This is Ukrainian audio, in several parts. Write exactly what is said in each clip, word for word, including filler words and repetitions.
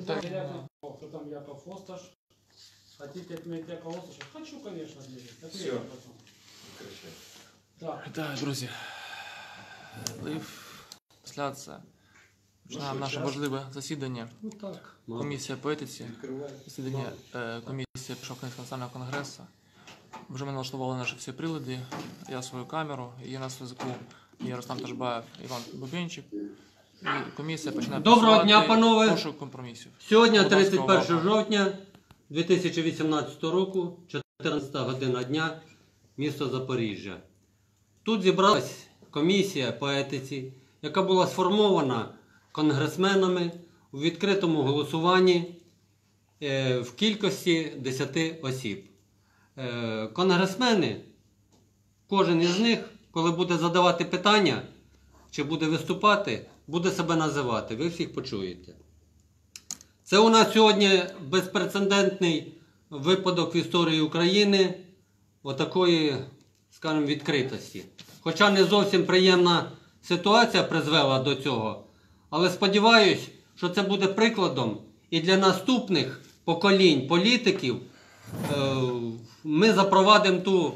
Так. Кто там Яков Осташ? Хотите отметить Якова Осташа? Хочу, конечно, отметить. Все. Так. Так, друзі. Лив, трансляція. Починаємо наше важливе засідання. Ну так. Комісія по етиці. Засідання е, комісії Українського національного конгресу. Вже ми налаштували наші всі прилади. Я свою камеру, є на зв'язку Ярослав Ташбаєв, Іван Бубенчик. І комісія починає Доброго дня, панове. Пошук компромісів. Сьогодні тридцять перше жовтня дві тисячі вісімнадцятого року, чотирнадцята година дня, місто Запоріжжя. Тут зібралась комісія по етиці, яка була сформована конгресменами у відкритому голосуванні в кількості десяти осіб. Конгресмени, кожен із них, коли буде задавати питання, чи буде виступати, буде себе називати. Ви всіх почуєте. Це у нас сьогодні безпрецедентний випадок в історії України отакої, скажімо, відкритості. Хоча не зовсім приємна ситуація призвела до цього, але сподіваюсь, що це буде прикладом і для наступних поколінь політиків. Ми запровадимо ту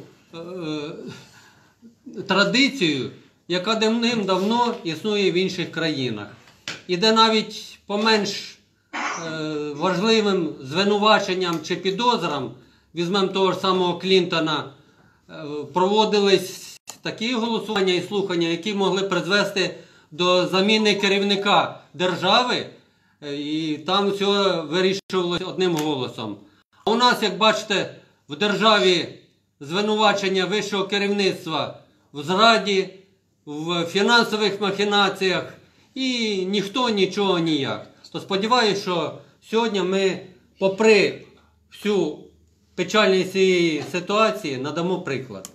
традицію, яка давним-давно існує в інших країнах. І де навіть по менш важливим звинуваченням чи підозрам, візьмемо того ж самого Клінтона, проводились такі голосування і слухання, які могли призвести до заміни керівника держави, і там все вирішувалося одним голосом. А у нас, як бачите, в державі звинувачення вищого керівництва в зраді, в фінансових махінаціях, і ніхто нічого ніяк. То сподіваюся, що сьогодні ми, попри всю печальність цієї ситуації, надамо приклад.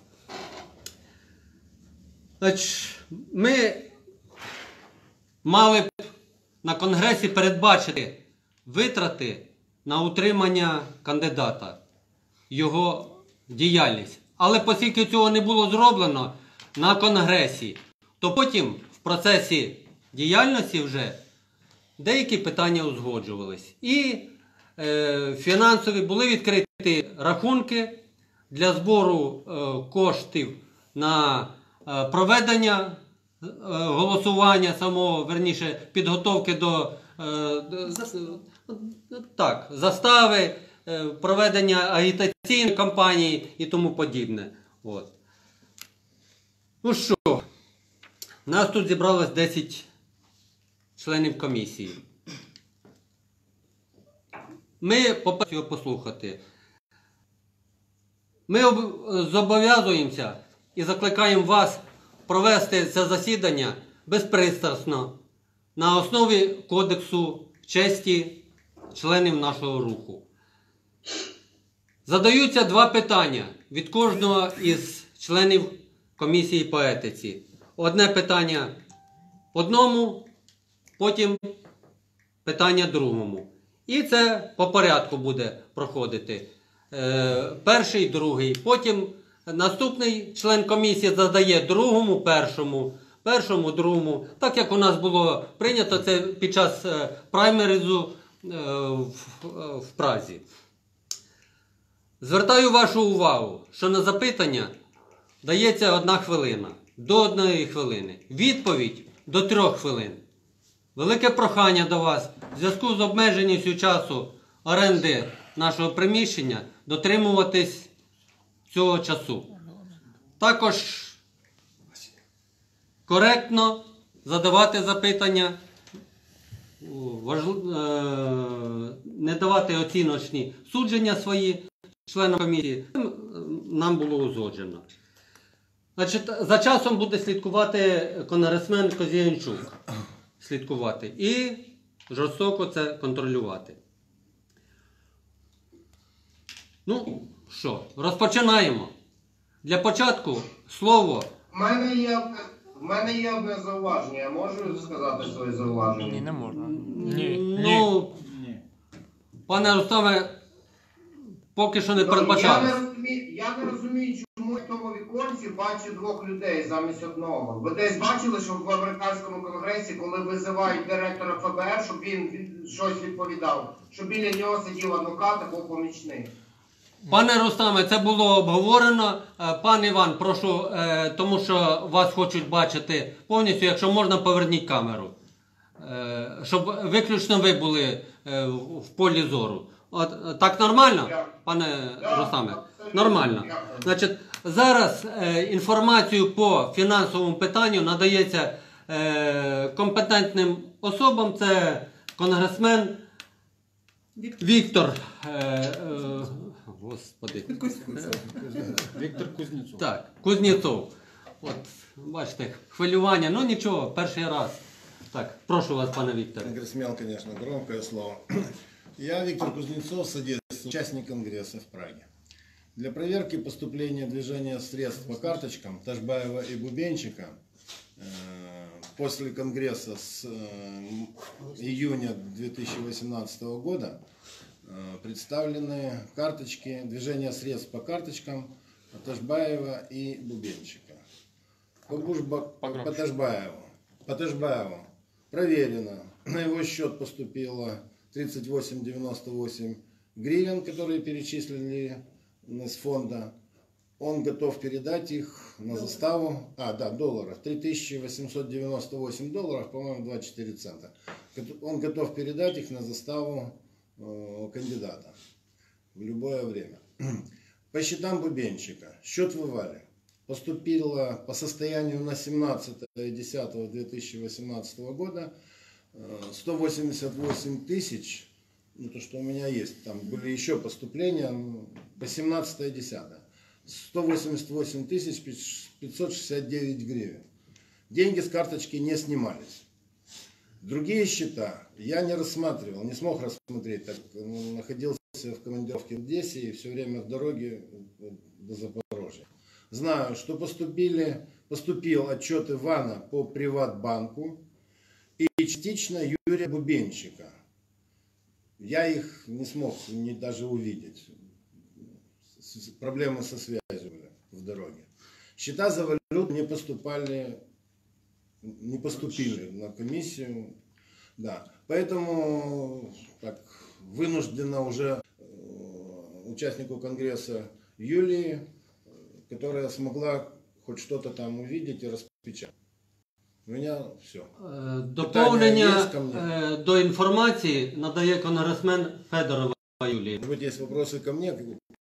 Значить, ми мали б на Конгресі передбачити витрати на утримання кандидата, його діяльність. Але оскільки цього не було зроблено на Конгресі, то потім в процесі діяльності вже деякі питання узгоджувались. І е, фінансові були відкриті рахунки для збору е, коштів на е, проведення е, голосування самого, верніше, підготовки до, е, до так, застави, е, проведення агітаційної кампанії і тому подібне. От. Ну що, нас тут зібралось десять членів комісії. Ми, по-перше, його послухати. Ми зобов'язуємося і закликаємо вас провести це засідання безпристрасно на основі Кодексу честі членів нашого руху. Задаються два питання від кожного із членів комісії по етиці. Одне питання одному, потім питання другому. І це по порядку буде проходити. Е, перший, другий. Потім наступний член комісії задає другому, першому, першому, другому. Так як у нас було прийнято це під час е, праймеризу е, в, е, в Празі. Звертаю вашу увагу, що на запитання дається одна хвилина. До одної хвилини. Відповідь до трьох хвилин. Велике прохання до вас в зв'язку з обмеженістю часу оренди нашого приміщення дотримуватись цього часу. Також коректно задавати запитання, не давати оціночні судження свої членам комісії. Нам було узгоджено. Значить, за часом буде слідкувати конгресмен Козіянчук. Слідкувати. І жорстоко це контролювати. Ну, що, розпочинаємо. Для початку слово. У мене є, в мене є одне зауваження. Я можу сказати своє зауваження? Ні, не можна. Ні. Ну, Ні. пане Рустаме, поки що не Ну, передбачалось. Я не розумію, я не розумію, чому чому я в тому віконці бачу двох людей замість одного? Ви десь бачили, що в американському конгресі, коли визивають директора Ф Б Р, щоб він від- щось відповідав, що біля нього сидів адвокат або помічник? Пане Рустаме, це було обговорено. Е, Пан Іван, прошу, е, тому що вас хочуть бачити повністю, якщо можна, поверніть камеру. Е, Щоб виключно ви були е, в в полі зору. От, е, так нормально, Дякую. пане Да, Рустаме? абсолютно. Нормально. Дякую. Значить, зараз е, інформацію по фінансовому питанню надається е, компетентним особам. Це конгресмен Віктор. Е, е, Господи. Віктор Кузнєцов. Так, Кузнєцов. От, бачите, хвилювання. Ну нічого, перший раз. Так, прошу вас, пане Вікторе. Конгрессмен, конечно, громкое слово. Я, Виктор Кузнецов, содействую, участник Конгресса в Праге. Для проверки поступления движения средств по карточкам Ташбаева и Бубенчика э, после Конгресса с э, июня две тысячи восемнадцатого года э, представлены карточки, движения средств по карточкам Ташбаева и Бубенчика. По, Бужба, по Ташбаеву. По Ташбаеву проверено. На его счет поступило тридцать восемь девяносто восемь гривен, которые перечислили из фонда. Он готов передать их на заставу, а, да, долларов, три тысячи восемьсот девяносто восемь долларов, по-моему, двадцать четыре цента. Он готов передать их на заставу э, кандидата в любое время. По счетам Бубенчика. Счет в Ивале. Поступило по состоянию на семнадцатое десятое две тысячи восемнадцатого года сто восемьдесят восемь тысяч, ну то, что у меня есть, там были еще поступления по семнадцатое десятое, сто восемьдесят восемь тысяч пятьсот шестьдесят девять гривен. Деньги с карточки не снимались. Другие счета я не рассматривал, не смог рассмотреть, так находился в командировке в Одессе и все время в дороге до Запорожья. Знаю, что поступили, поступил отчет Ивана по Приватбанку и частично Юрия Бубенчика. Я их не смог не даже увидеть. Проблемы со связью были в дороге. Счета за валюту не поступали, не поступили на комиссию. Да. Поэтому так, вынуждена уже участнику Конгресса Юлии, которая смогла хоть что-то там увидеть и распечатать. У меня все. Е, Доповнення е, до інформації надає конгресмен Федорова Юлія. Может быть, есть вопросы ко мне?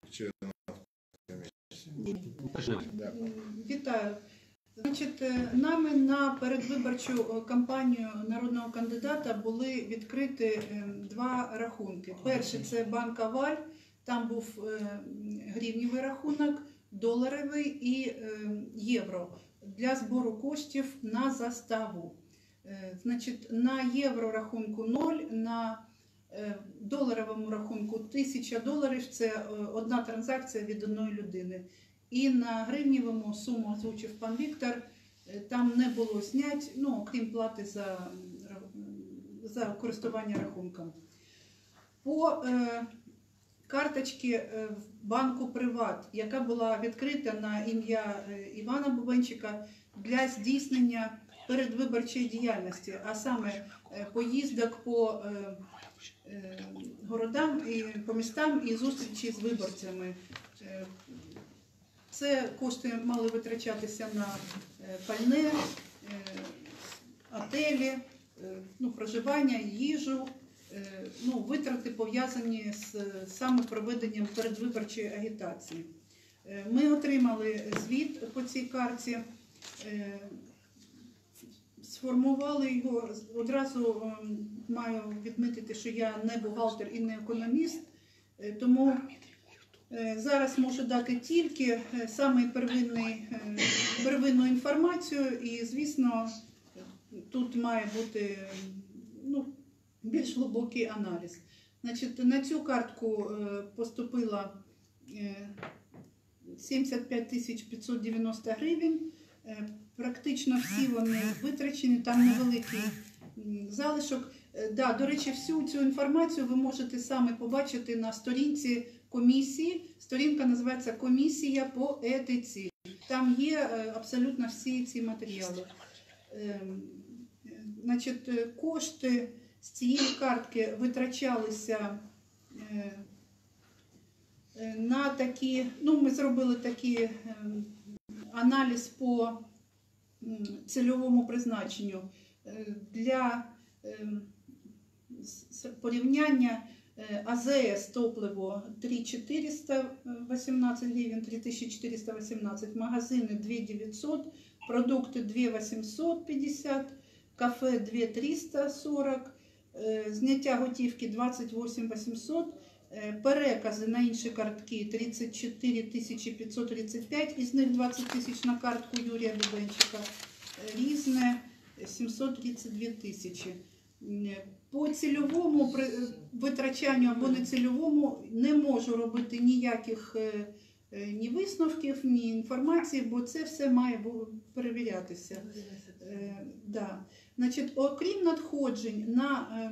Да. Вітаю. Значить, нами на передвиборчу кампанію народного кандидата були відкриті два рахунки. Перший – це банк Аваль, там був гривневий рахунок, доларовий і євро для збору коштів на заставу. Значить, на євро рахунку нуль, на доларовому рахунку тисяча доларів – це одна транзакція від одної людини. І на гривневому суму озвучив пан Віктор, там не було знять, ну, окрім плати за, за користування рахунком. По е, карточці е, в банку «Приват», яка була відкрита на ім'я е, Івана Бубенчика для здійснення передвиборчої діяльності, а саме е, поїздок по е, е, городам і по містам і зустрічі з виборцями. Е, Це кошти мали витрачатися на пальне, готелі, ну, проживання, їжу, ну, витрати пов'язані з саме проведенням передвиборчої агітації. Ми отримали звіт по цій карті, сформували його, одразу маю відмітити, що я не бухгалтер і не економіст, тому зараз можу дати тільки саме первинну інформацію і, звісно, тут має бути, ну, більш глибокий аналіз. Значить, на цю картку поступило сімдесят п'ять тисяч п'ятсот дев'яносто гривень, практично всі вони витрачені, там невеликий залишок. Да, до речі, всю цю інформацію ви можете саме побачити на сторінці комісії. Сторінка називається «Комісія по етиці». Там є е, абсолютно всі ці матеріали. Е, значить, е, кошти з цієї картки витрачалися е, е, на такі, ну, ми зробили такий е, аналіз по м, цільовому призначенню е, для е, з- порівняння е, АЗС топливо три тисячі чотириста вісімнадцять гривень, три тисячі чотириста вісімнадцять, магазини дві тисячі дев'ятсот, продукти дві тисячі вісімсот п'ятдесят, кафе дві тисячі триста сорок, е, зняття готівки двадцять вісім тисяч вісімсот, е, перекази на інші картки тридцять чотири тисячі п'ятсот тридцять п'ять, із них двадцять тисяч на картку Юрія Бубенчика, е, різне сімсот тридцять дві тисячі. Е, По цільовому при- витрачанню або нецільовому не можу робити ніяких е, е, ні висновків, ні інформації, бо це все має бу- перевірятися. Е, да. Значить, окрім надходжень на е,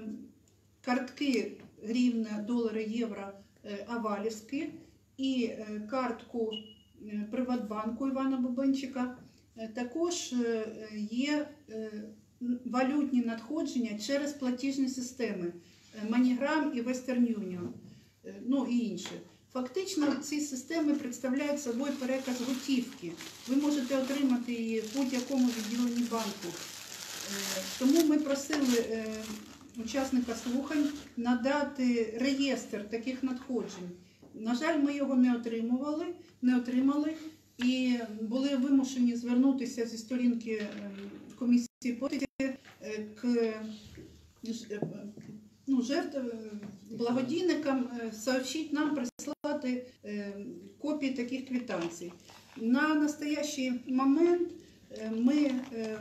картки гривня, долари, євро, е, авалівські і е, картку е, Приватбанку Івана Бубенчика, е, також е, є е, валютні надходження через платіжні системи е, MoneyGram і Western Union, е, ну і інші. Фактично ці системи представляють собою переказ готівки. Ви можете отримати її в будь-якому відділенні банку. Е, Тому ми просили е, учасника слухань надати реєстр таких надходжень. На жаль, ми його не отримували, не отримали і були вимушені звернутися зі сторінки е, комісії по етиці е, к ж- е, ну, жертв, е, благодійникам е, сообщить нам, прислати е, копії таких квитанцій. На настоящий момент е, ми е,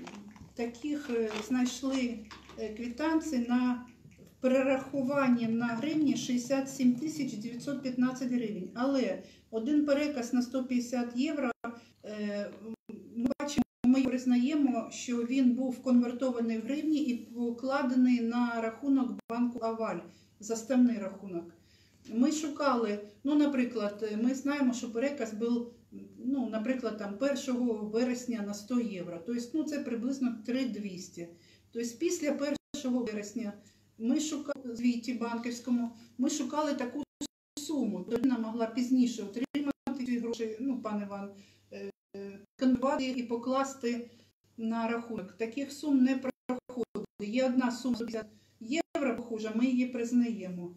таких е, знайшли е, квитанцій на перерахуванні на гривні шістдесят сім тисяч дев'ятсот п'ятнадцять гривень. Але один переказ на сто п'ятдесят євро, е, ми бачимо, ми признаємо, що він був конвертований в гривні і покладений на рахунок банку Аваль, заставний рахунок. Ми шукали, ну, наприклад, ми знаємо, що переказ був, ну, наприклад, там першого вересня на сто євро. Тобто, ну, це приблизно три тисячі двісті. Тобто, після першого вересня ми шукали в звіті банківському, ми шукали таку суму. Людина могла пізніше отримати ці гроші, ну, пан Іван, е, конвертувати і покласти на рахунок. Таких сум не проходить. Є одна сума п'ятдесят євро, похожа, ми її признаємо.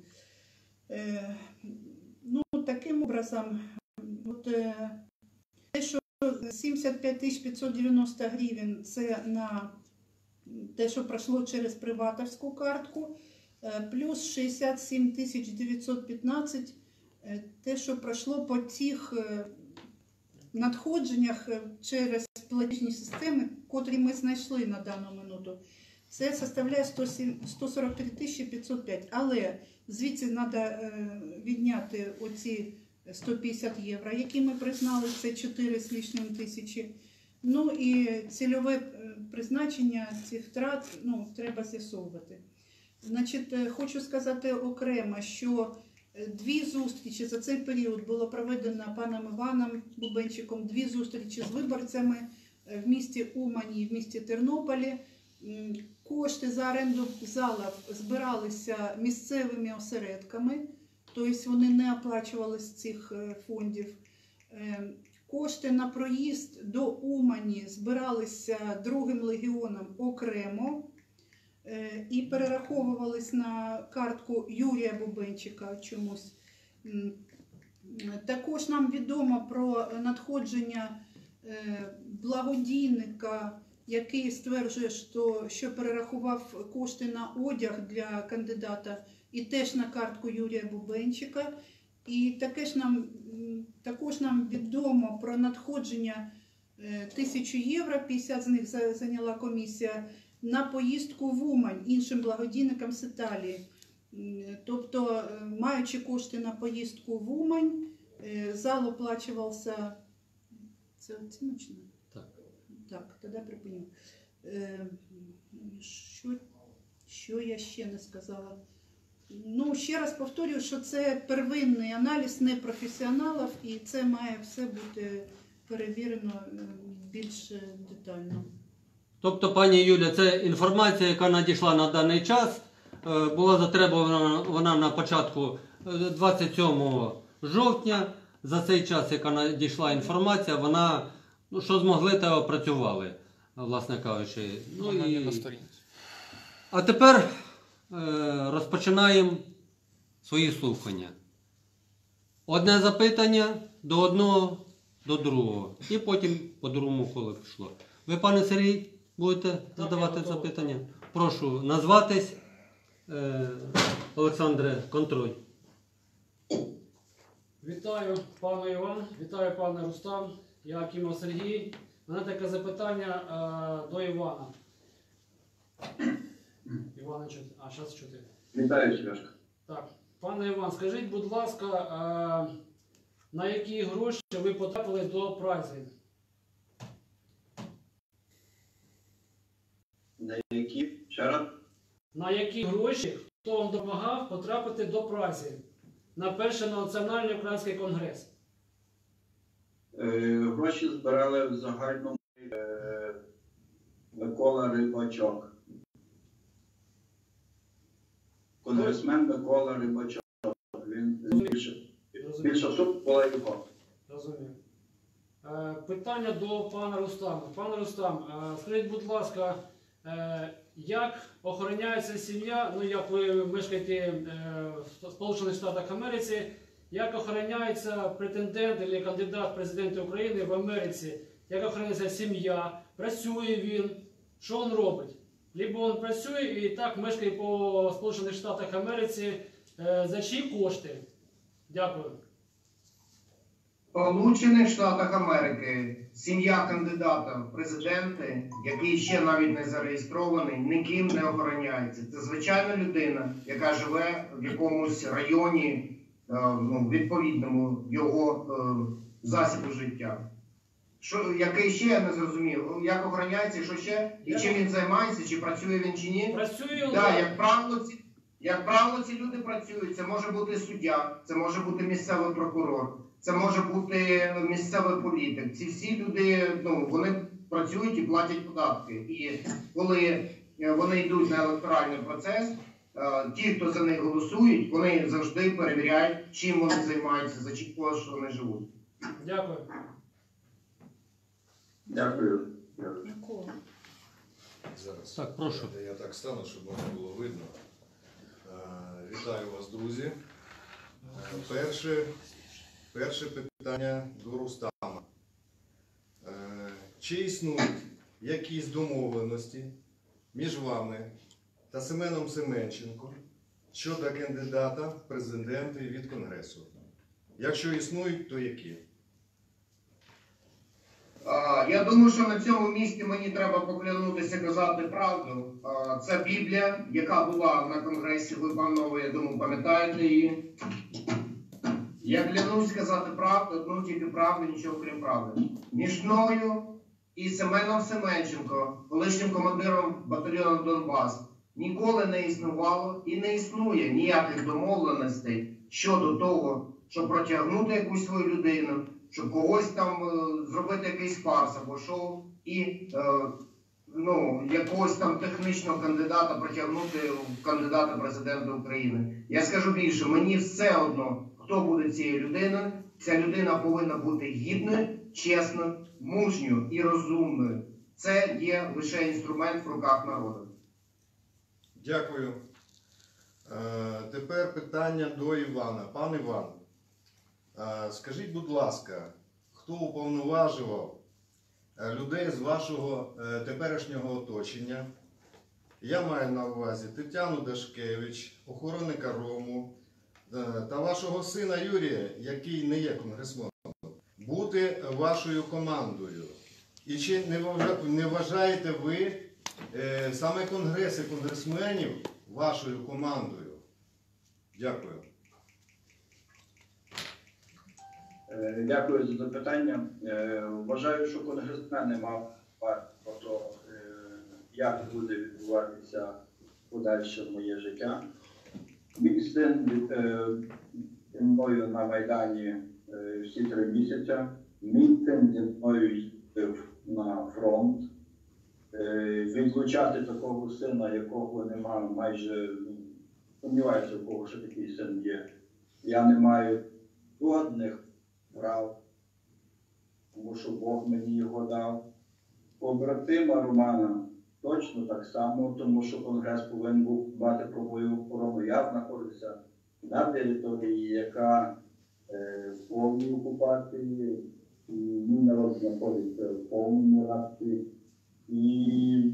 Е, ну, таким образом, от, е, те, що сімдесят п'ять тисяч п'ятсот дев'яносто гривень, це на те, що пройшло через приватовську картку, е, плюс шістдесят сім тисяч дев'ятсот п'ятнадцять, е, те, що пройшло по тих е, надходженнях е, через платіжні системи, котрі ми знайшли на дану минуту. Це составляє сто сорок три тисячі п'ятсот п'ять. Але звідси треба відняти оці сто п'ятдесят євро, які ми признали, це чотири з лишнім тисячі. Ну і цільове е, призначення цих втрат, ну, треба з'ясовувати. Значить, е, хочу сказати окремо, що е, дві зустрічі за цей період було проведено паном Іваном Бубенчиком, дві зустрічі з виборцями е, в місті Умані і в місті Тернополі. М, Кошти за оренду залів збиралися місцевими осередками, тобто вони не оплачувалися з цих е, фондів. Е, Кошти на проїзд до Умані збиралися Другим легіоном окремо е, і перераховувались на картку Юрія Бубенчика чомусь. М, Також нам відомо про надходження е, благодійника, який стверджує, що, що перерахував кошти на одяг для кандидата і теж на картку Юрія Бубенчика. І також нам, м, також нам відомо про надходження е, тисячу євро, п'ятдесят з них за- зайняла комісія, на поїздку в Умань іншим благодійникам з Італії. М, Тобто, е, маючи кошти на поїздку в Умань, е, зал оплачувався, це оціночно? Так. Так, тоді припиню. Е, Що, що я ще не сказала? Ну, Ну, ще раз повторюю, що це первинний аналіз непрофесіоналів, і це має все бути перевірено е, більш детально. Тобто, пані Юля, це інформація, яка надійшла на даний час, е, була затребувана вона на початку е, двадцять сьомого жовтня. За цей час, яка надійшла інформація, вона, ну, що змогли, те опрацювали, власне кажучи. Ну, Вона є і... на сторінці. А тепер е, розпочинаємо свої слухання. Одне запитання до одного, до другого. І потім по другому колу пішло. Ви, пане Сергій, будете задавати я готовий. запитання? Прошу назватись. Е, Олександре, контроль. Вітаю, пане Іван, вітаю, пане Рустам, я Акімов Сергій. У мене таке запитання е, до Івана. Івана чути. А, зараз чути. Вітаю, Сережка. Так, пане Іван, скажіть, будь ласка, е, на які гроші ви потрапили до праці? На які? Ще раз? На які гроші, хто вам допомагав потрапити до праці на перший національний український конгрес? Е, гроші збирали в загальному е, Микола Рибачок. Конгресмен Микола Рибачок. Він більше, більша сума була його. Розумію. Е, Питання до пана Рустама. Пане Рустам, е, скажіть, будь ласка, е, як охороняється сім'я, ну як ви мешкаєте е, в Сполучених Штатах Америці, як охороняється претендент або кандидат в президенти України в Америці, як охороняється сім'я, працює він, що він робить? Либо він працює і так мешкає по Сполучених Штатах Америці, е, за чиї кошти? Дякую. В Сполучених Штатах Америки сім'я кандидата в президенти, який ще навіть не зареєстрований, ніким не охороняється. Це звичайна людина, яка живе в якомусь районі, е, ну, відповідному його е, засібу життя. Що, який ще, я не зрозумів, як охороняється, що ще, і чим він займається, чи працює він чи ні? Працює Да, як правило, ці, як правило, ці люди працюють. Це може бути суддя, це може бути місцевий прокурор, це може бути місцевий політик. Ці всі люди, ну, вони працюють і платять податки. І коли вони йдуть на електоральний процес, ті, хто за них голосують, вони завжди перевіряють, чим вони займаються, за чий кошт вони живуть. Дякую. Дякую. Микола. Зараз. Так, прошу. Я так стану, щоб воно було видно. Е, Вітаю вас, друзі. Е, Перше, перше питання до Рустама. Е, Чи існують якісь домовленості між вами та Семеном Семенченко щодо кандидата в президенти від Конгресу? Якщо існують, то які? А, Я думаю, що на цьому місці мені треба поклянутися казати правду. А, Це Біблія, яка була на Конгресі, ви, панове, я думаю, пам'ятаєте її. Я клянусь сказати правду, одну тільки правду, нічого крім правди. Між мною і Семеном Семенченко, колишнім командиром батальйону Донбас, ніколи не існувало і не існує ніяких домовленостей щодо того, щоб протягнути якусь свою людину, щоб когось там е, зробити якийсь фарс або шоу і е, ну, якогось там технічного кандидата протягнути в кандидата президента України. Я скажу більше, мені все одно, хто буде цією людиною. Ця людина повинна бути гідною, чесною, мужньою і розумною. Це є лише інструмент в руках народу. Дякую. Е, Тепер питання до Івана. Пан Іван, е, скажіть, будь ласка, хто уповноважував е, людей з вашого е, теперішнього оточення? Я маю на увазі Тетяну Дашкевич, охоронника Рому е, та вашого сина Юрія, який не є конгресменом, бути вашою командою. І чи не вважа- не вважаєте ви е, саме конгреси конгресменів вашою командою? Дякую. Е, Дякую за запитання. Е, Вважаю, що конгресмен не мав про те, як буде відбуватися подальше моє життя. Мій син е, зі мною на Майдані е, всі три місяці. Мій син зі мною їздив на фронт. Е, відлучати такого сина, якого немає, майже ну, сумніваюся, у кого ще такий син є. Я не маю жодних прав, тому що Бог мені його дав. Побратима Романа точно так само, тому що Конгрес повинен був дбати про мою охорону. Я знаходжуся на території, яка е, в повній окупації, і мій народ знаходиться в повному рабстві. І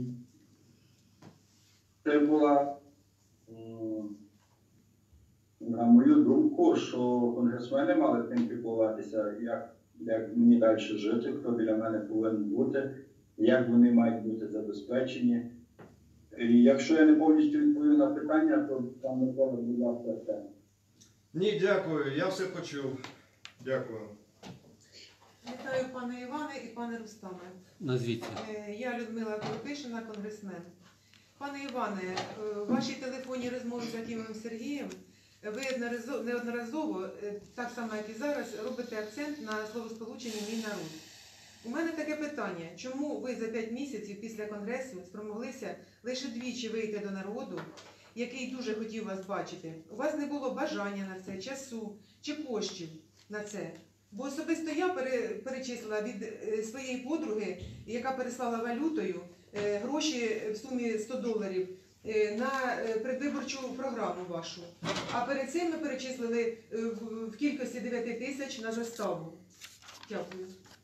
це була, м, на мою думку, що конгресмени мали тим піклуватися, як, як мені далі жити, хто біля мене повинен бути, як вони мають бути забезпечені. І якщо я не повністю відповів на питання, то там Микола, будь ласка, все. Ні, дякую, я все почув. Дякую. Вітаю, пане Іване і пане Рустаме. Назвіться. Е, Я Людмила Коропишина, конгресмен. Пане Іване, е, в вашій телефонній розмові з Акимовим Сергієм ви неодноразово- неодноразово, е, так само як і зараз, робите акцент на словосполучення «мій народ». У мене таке питання. Чому ви за п'ять місяців після Конгресу спромоглися лише двічі вийти до народу, який дуже хотів вас бачити? У вас не було бажання на це, часу чи коштів на це? Бо особисто я пере- перечислила від е, своєї подруги, яка переслала валютою е, гроші в сумі сто доларів е, на е, предвиборчу програму вашу. А перед цим ми перечислили е, в, в кількості дев'ять тисяч на заставу. Дякую.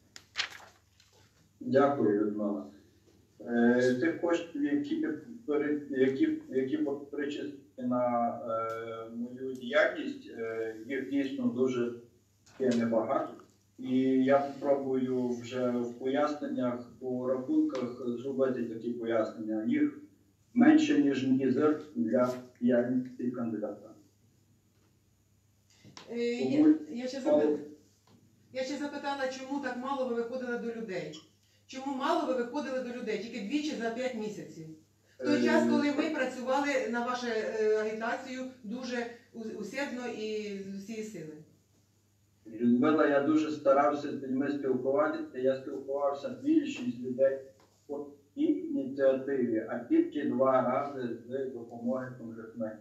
Дякую, Людмила. Е, Тих коштів, які, пере- які, які перечислені на е, мою діяльність, е, їх дійсно дуже є небагато. І я спробую вже в поясненнях по рахунках зробити такі пояснення. Їх менше, ніж мізер для діяльності кандидата. Е, я, я, ще запит... я ще запитала, чому так мало ви виходили до людей? Чому мало ви виходили до людей? Тільки двічі за п'ять місяців. В той час, коли ми працювали на вашу е, агітацію дуже у- усердно і з усієї сили. Людмила, я дуже старався з людьми спілкуватися, я спілкувався більшість людей по цій ініціативі, а тільки два рази з допомоги конгресменів.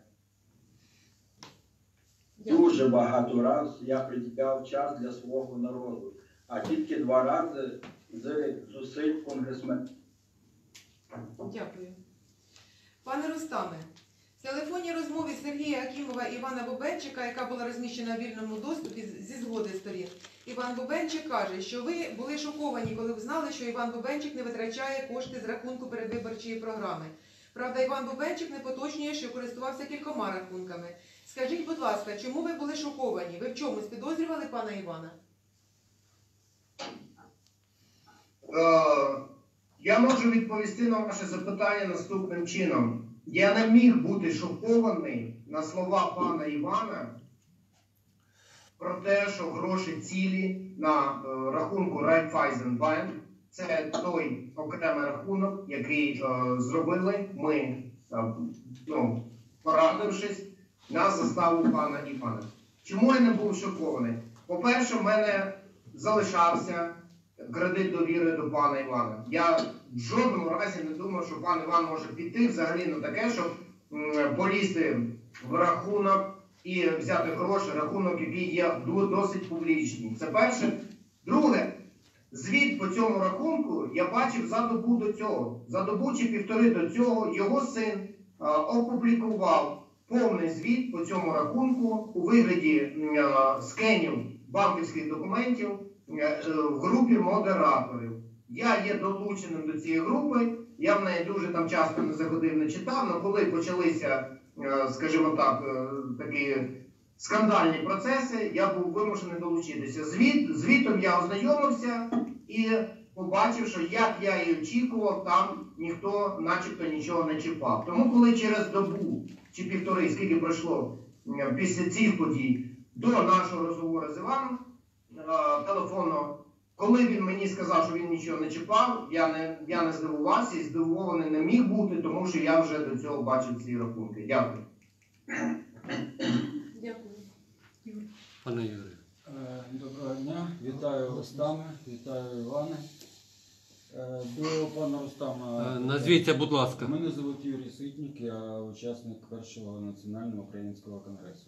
Дякую. Дуже багато разів я приділяв час для свого народу, а тільки два рази з зусиль конгресменів. Дякую. Пане Рустаме, в телефонній розмові Сергія Акімова і Івана Бубенчика, яка була розміщена в вільному доступі з- зі згоди сторін, Іван Бубенчик каже, що ви були шоковані, коли узнали, що Іван Бубенчик не витрачає кошти з рахунку передвиборчої програми. Правда, Іван Бубенчик не поточнює, що користувався кількома рахунками. Скажіть, будь ласка, чому ви були шоковані? Ви в чомусь підозрювали пана Івана? Е, Я можу відповісти на ваше запитання наступним чином. Я не міг бути шокований на слова пана Івана про те, що гроші цілі на е, рахунку Raiffeisenbank. Це той окремий рахунок, який е, зробили ми, е, ну, порадившись на заставу пана Івана. Чому я не був шокований? По-перше, в мене залишався кредит довіри до пана Івана. Я в жодному разі не думав, що пан Іван може піти взагалі на таке, щоб м, полізти в рахунок і взяти гроші, рахунок, який є до- досить публічний. Це перше. Друге, звіт по цьому рахунку я бачив за добу до цього. За добу чи півтори до цього його син а, опублікував повний звіт по цьому рахунку у вигляді м, а, скенів банківських документів е, в групі модераторів. Я є долученим до цієї групи, я в неї дуже там часто не заходив, не читав, але коли почалися, е, скажімо так, е, такі скандальні процеси, я був вимушений долучитися. Звіт, звітом я ознайомився і побачив, що як я і очікував, там ніхто начебто нічого не чіпав. Тому коли через добу чи півтори, скільки пройшло е, після цих подій, до нашого розговору з Іваном е, телефонно, коли він мені сказав, що він нічого не чіпав, я не, я не здивувався і здивований не міг бути, тому що я вже до цього бачив ці рахунки. Дякую. Пане Юрію. Е, Доброго дня, вітаю Рустаме, вітаю Іване. Е, До пана Рустама. Е, Назвіться, будь ласка. Мене звуть Юрій Ситник, я учасник першого національного українського конгресу.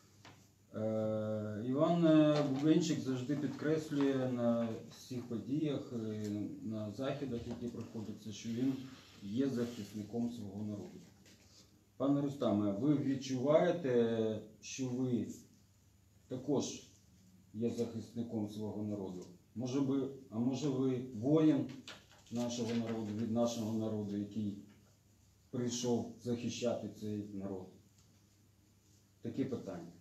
Е, Іван Бубенчик завжди підкреслює на всіх подіях, і на заходах, які проходяться, що він є захисником свого народу. Пане Рустаме, ви відчуваєте, що ви також є захисником свого народу? Може ви, а може ви воїн нашого народу, від нашого народу, який прийшов захищати цей народ? Такі питання.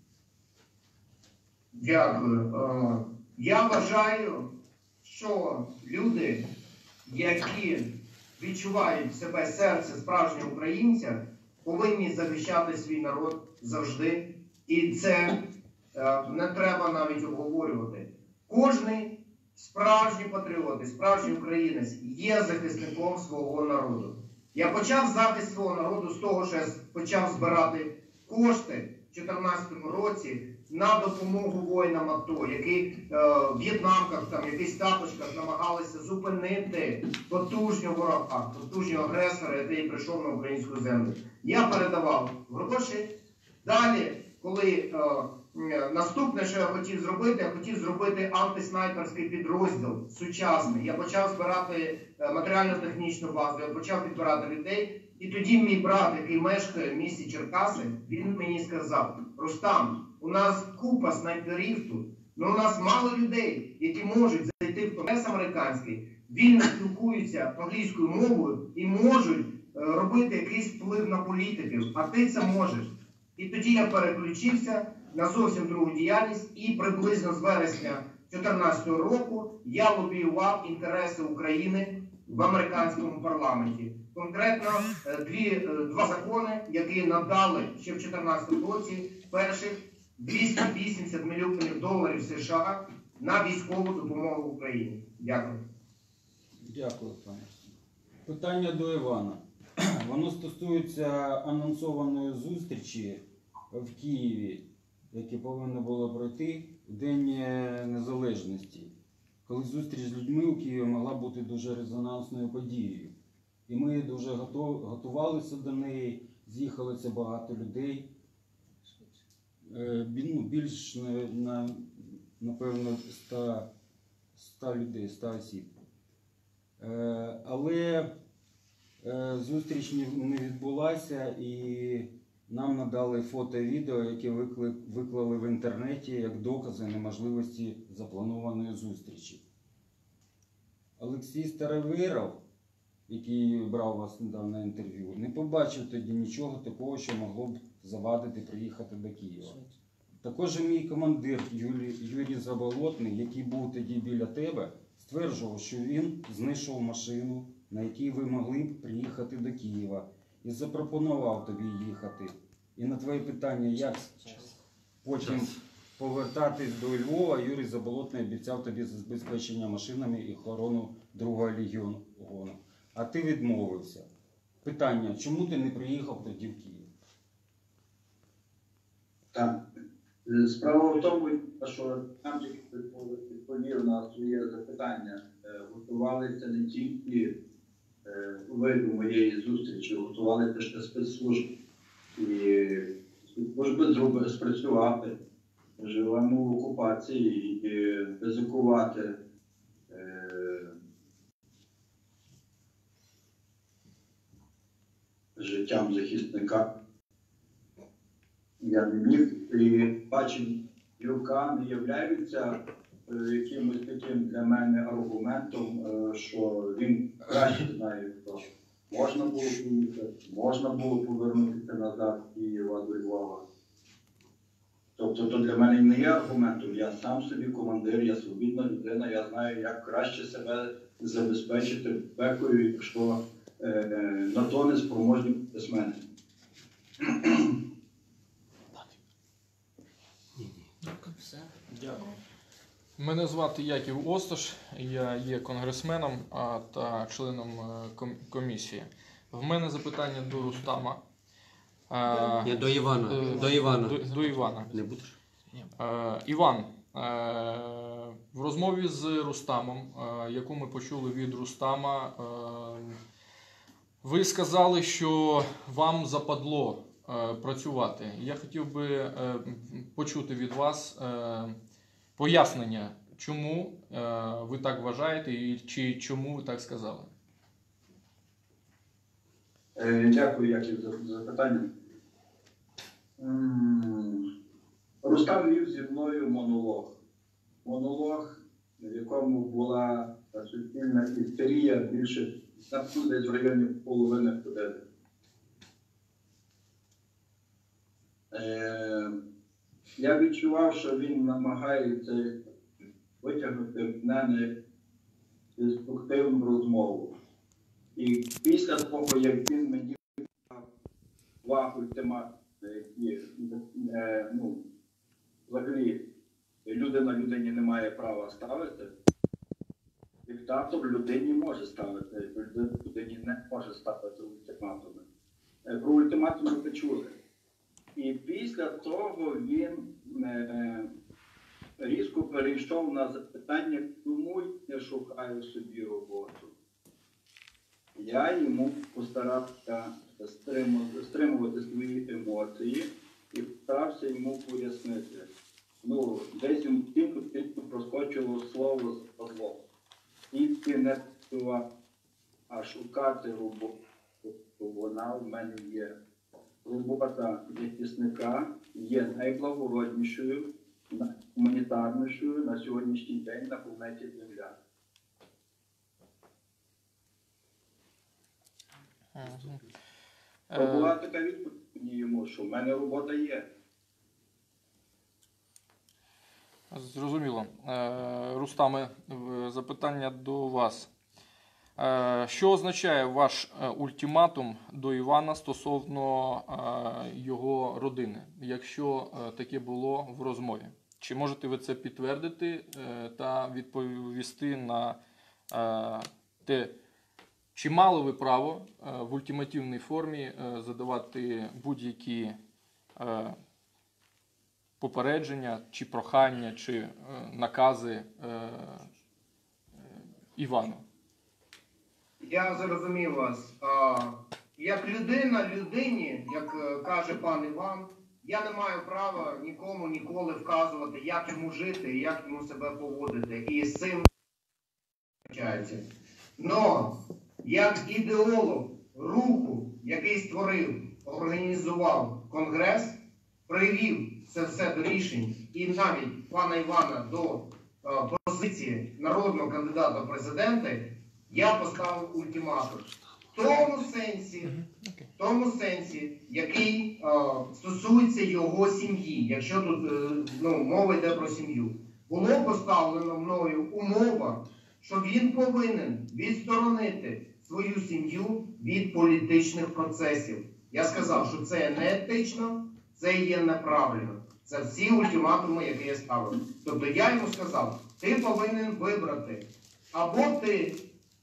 Дякую. Е, Я вважаю, що люди, які відчувають себе серце справжнього українця, повинні захищати свій народ завжди. І це е, не треба навіть обговорювати. Кожний справжній патріот і справжній українець є захисником свого народу. Я почав захист свого народу з того, що я почав збирати кошти в дві тисячі чотирнадцятому році на допомогу воїнам АТО, які е, в в'єтнамках, там, якихось тапочках намагалися зупинити потужнього ворога, потужнього агресора, який прийшов на українську землю. Я передавав гроші. Далі, коли е, наступне, що я хотів зробити, я хотів зробити антиснайперський підрозділ сучасний. Я почав збирати матеріально-технічну базу, я почав підбирати людей. І тоді мій брат, який мешкає в місті Черкаси, він мені сказав: Рустам, у нас купа снайперів тут, але у нас мало людей, які можуть зайти в конгрес американський, вільно спілкуються англійською мовою і можуть робити якийсь вплив на політиків, а ти це можеш. І тоді я переключився на зовсім другу діяльність, і приблизно з вересня дві тисячі чотирнадцятого року я лобіював інтереси України в американському парламенті. Конкретно дві, два закони, які надали ще в дві тисячі чотирнадцятому році перших двісті вісімдесят мільйонів доларів США на військову допомогу Україні. Дякую. Дякую, пане. Питання до Івана. Воно стосується анонсованої зустрічі в Києві, яке повинно було пройти в День Незалежності. Коли зустріч з людьми у Києві могла бути дуже резонансною подією. І ми дуже готувалися до неї, з'їхалося багато людей. Ну, більш, на, напевно, ста людей, ста осіб. Але зустріч не відбулася, і нам надали фото і відео, які виклали в інтернеті як докази неможливості запланованої зустрічі. Олексій Старовиров, який брав у вас недавно інтерв'ю, не побачив тоді нічого такого, що могло б завадити приїхати до Києва. Також і мій командир Юрій, Юрій Заболотний, який був тоді біля тебе, стверджував, що він знайшов машину, на якій ви могли б приїхати до Києва, і запропонував тобі їхати. І на твоє питання, як потім повертатись до Львова, Юрій Заболотний обіцяв тобі забезпечення машинами і охорону другого легіону. А ти відмовився. Питання, чому ти не приїхав тоді в Київ? Так. Справа в тому, що там тільки відповів на своє запитання. Готувалися не тільки ви до моєї зустрічі, готувалися ще спецслужби. І спецслужби зробили спрацювати. Живемо в окупації і ризикувати життям захисника я не міг. І бачення Юрка не являються якимось таким для мене аргументом, що він краще знає, що можна було поїхати, можна було повернутися назад з Києва до Львова. Тобто то для мене не є аргументом. Я сам собі командир, я свобідна людина, я знаю, як краще себе забезпечити безпекою, якщо е, на то не спроможні письменники. Дякую. Мене звати Яків Остош, я є конгресменом а, та членом ком- комісії. В мене запитання до Рустама. А, Ні, до Івана. е, До Івана. До, до Івана. Не будеш? Е, Іван, е, в розмові з Рустамом, е, яку ми почули від Рустама, е, ви сказали, що вам западло е, працювати. Я хотів би е, почути від вас е, пояснення, чому е, ви так вважаєте і чи чому ви так сказали. Е, Дякую, Яків, за за запитання. М, Рустам вів зі мною монолог. Монолог, в якому була суспільна істерія більше десь в районі половини години. Е, Я відчував, що він намагається витягнути в мене деструктивну розмову. І після того, як він мені дав два ультиматуми, які, е, ну, взагалі, людина людині не має права ставити, диктатор людині може ставити, людині не може ставити ультиматуми. Е, Про ультиматуми ви чули. І після того він е, різко перейшов на запитання, чому я шукаю собі роботу. Я йому постарався стримувати, стримувати свої емоції і старався йому пояснити. Ну, десь йому тільки тільки проскочило слово «спадло». Тільки не працював, а шукати роботу. Вона в мене є. Робота захисника є найблагороднішою, найгуманітарнішою на сьогоднішній день на планеті Земля. То була така відповідь йому, що в мене робота є. Зрозуміло. Е, Рустаме, в- запитання до вас. Е, Що означає ваш е, ультиматум до Івана стосовно е, його родини, якщо е, таке було в розмові? Чи можете ви це підтвердити е, та відповісти на е, те, чи мали ви право е, в ультимативній формі е, задавати будь-які е, попередження, чи прохання, чи е, накази е, е, Івану? Я зрозумів вас. А, як людина людині, як е, каже пан Іван, я не маю права нікому ніколи вказувати, як йому жити і як йому себе поводити. І з цим втрачається. Но як ідеолог руху, який створив, організував Конгрес, привів це все до рішень і навіть пана Івана до е, позиції народного кандидата в президенти, я поставив ультиматум. В тому сенсі, в тому сенсі, який е, стосується його сім'ї, якщо тут е, ну, мова йде про сім'ю, було поставлено мною умова, що він повинен відсторонити свою сім'ю від політичних процесів. Я сказав, що це не етично, це є неправильно. Це всі ультиматуми, які я ставив. Тобто я йому сказав, ти повинен вибрати, або ти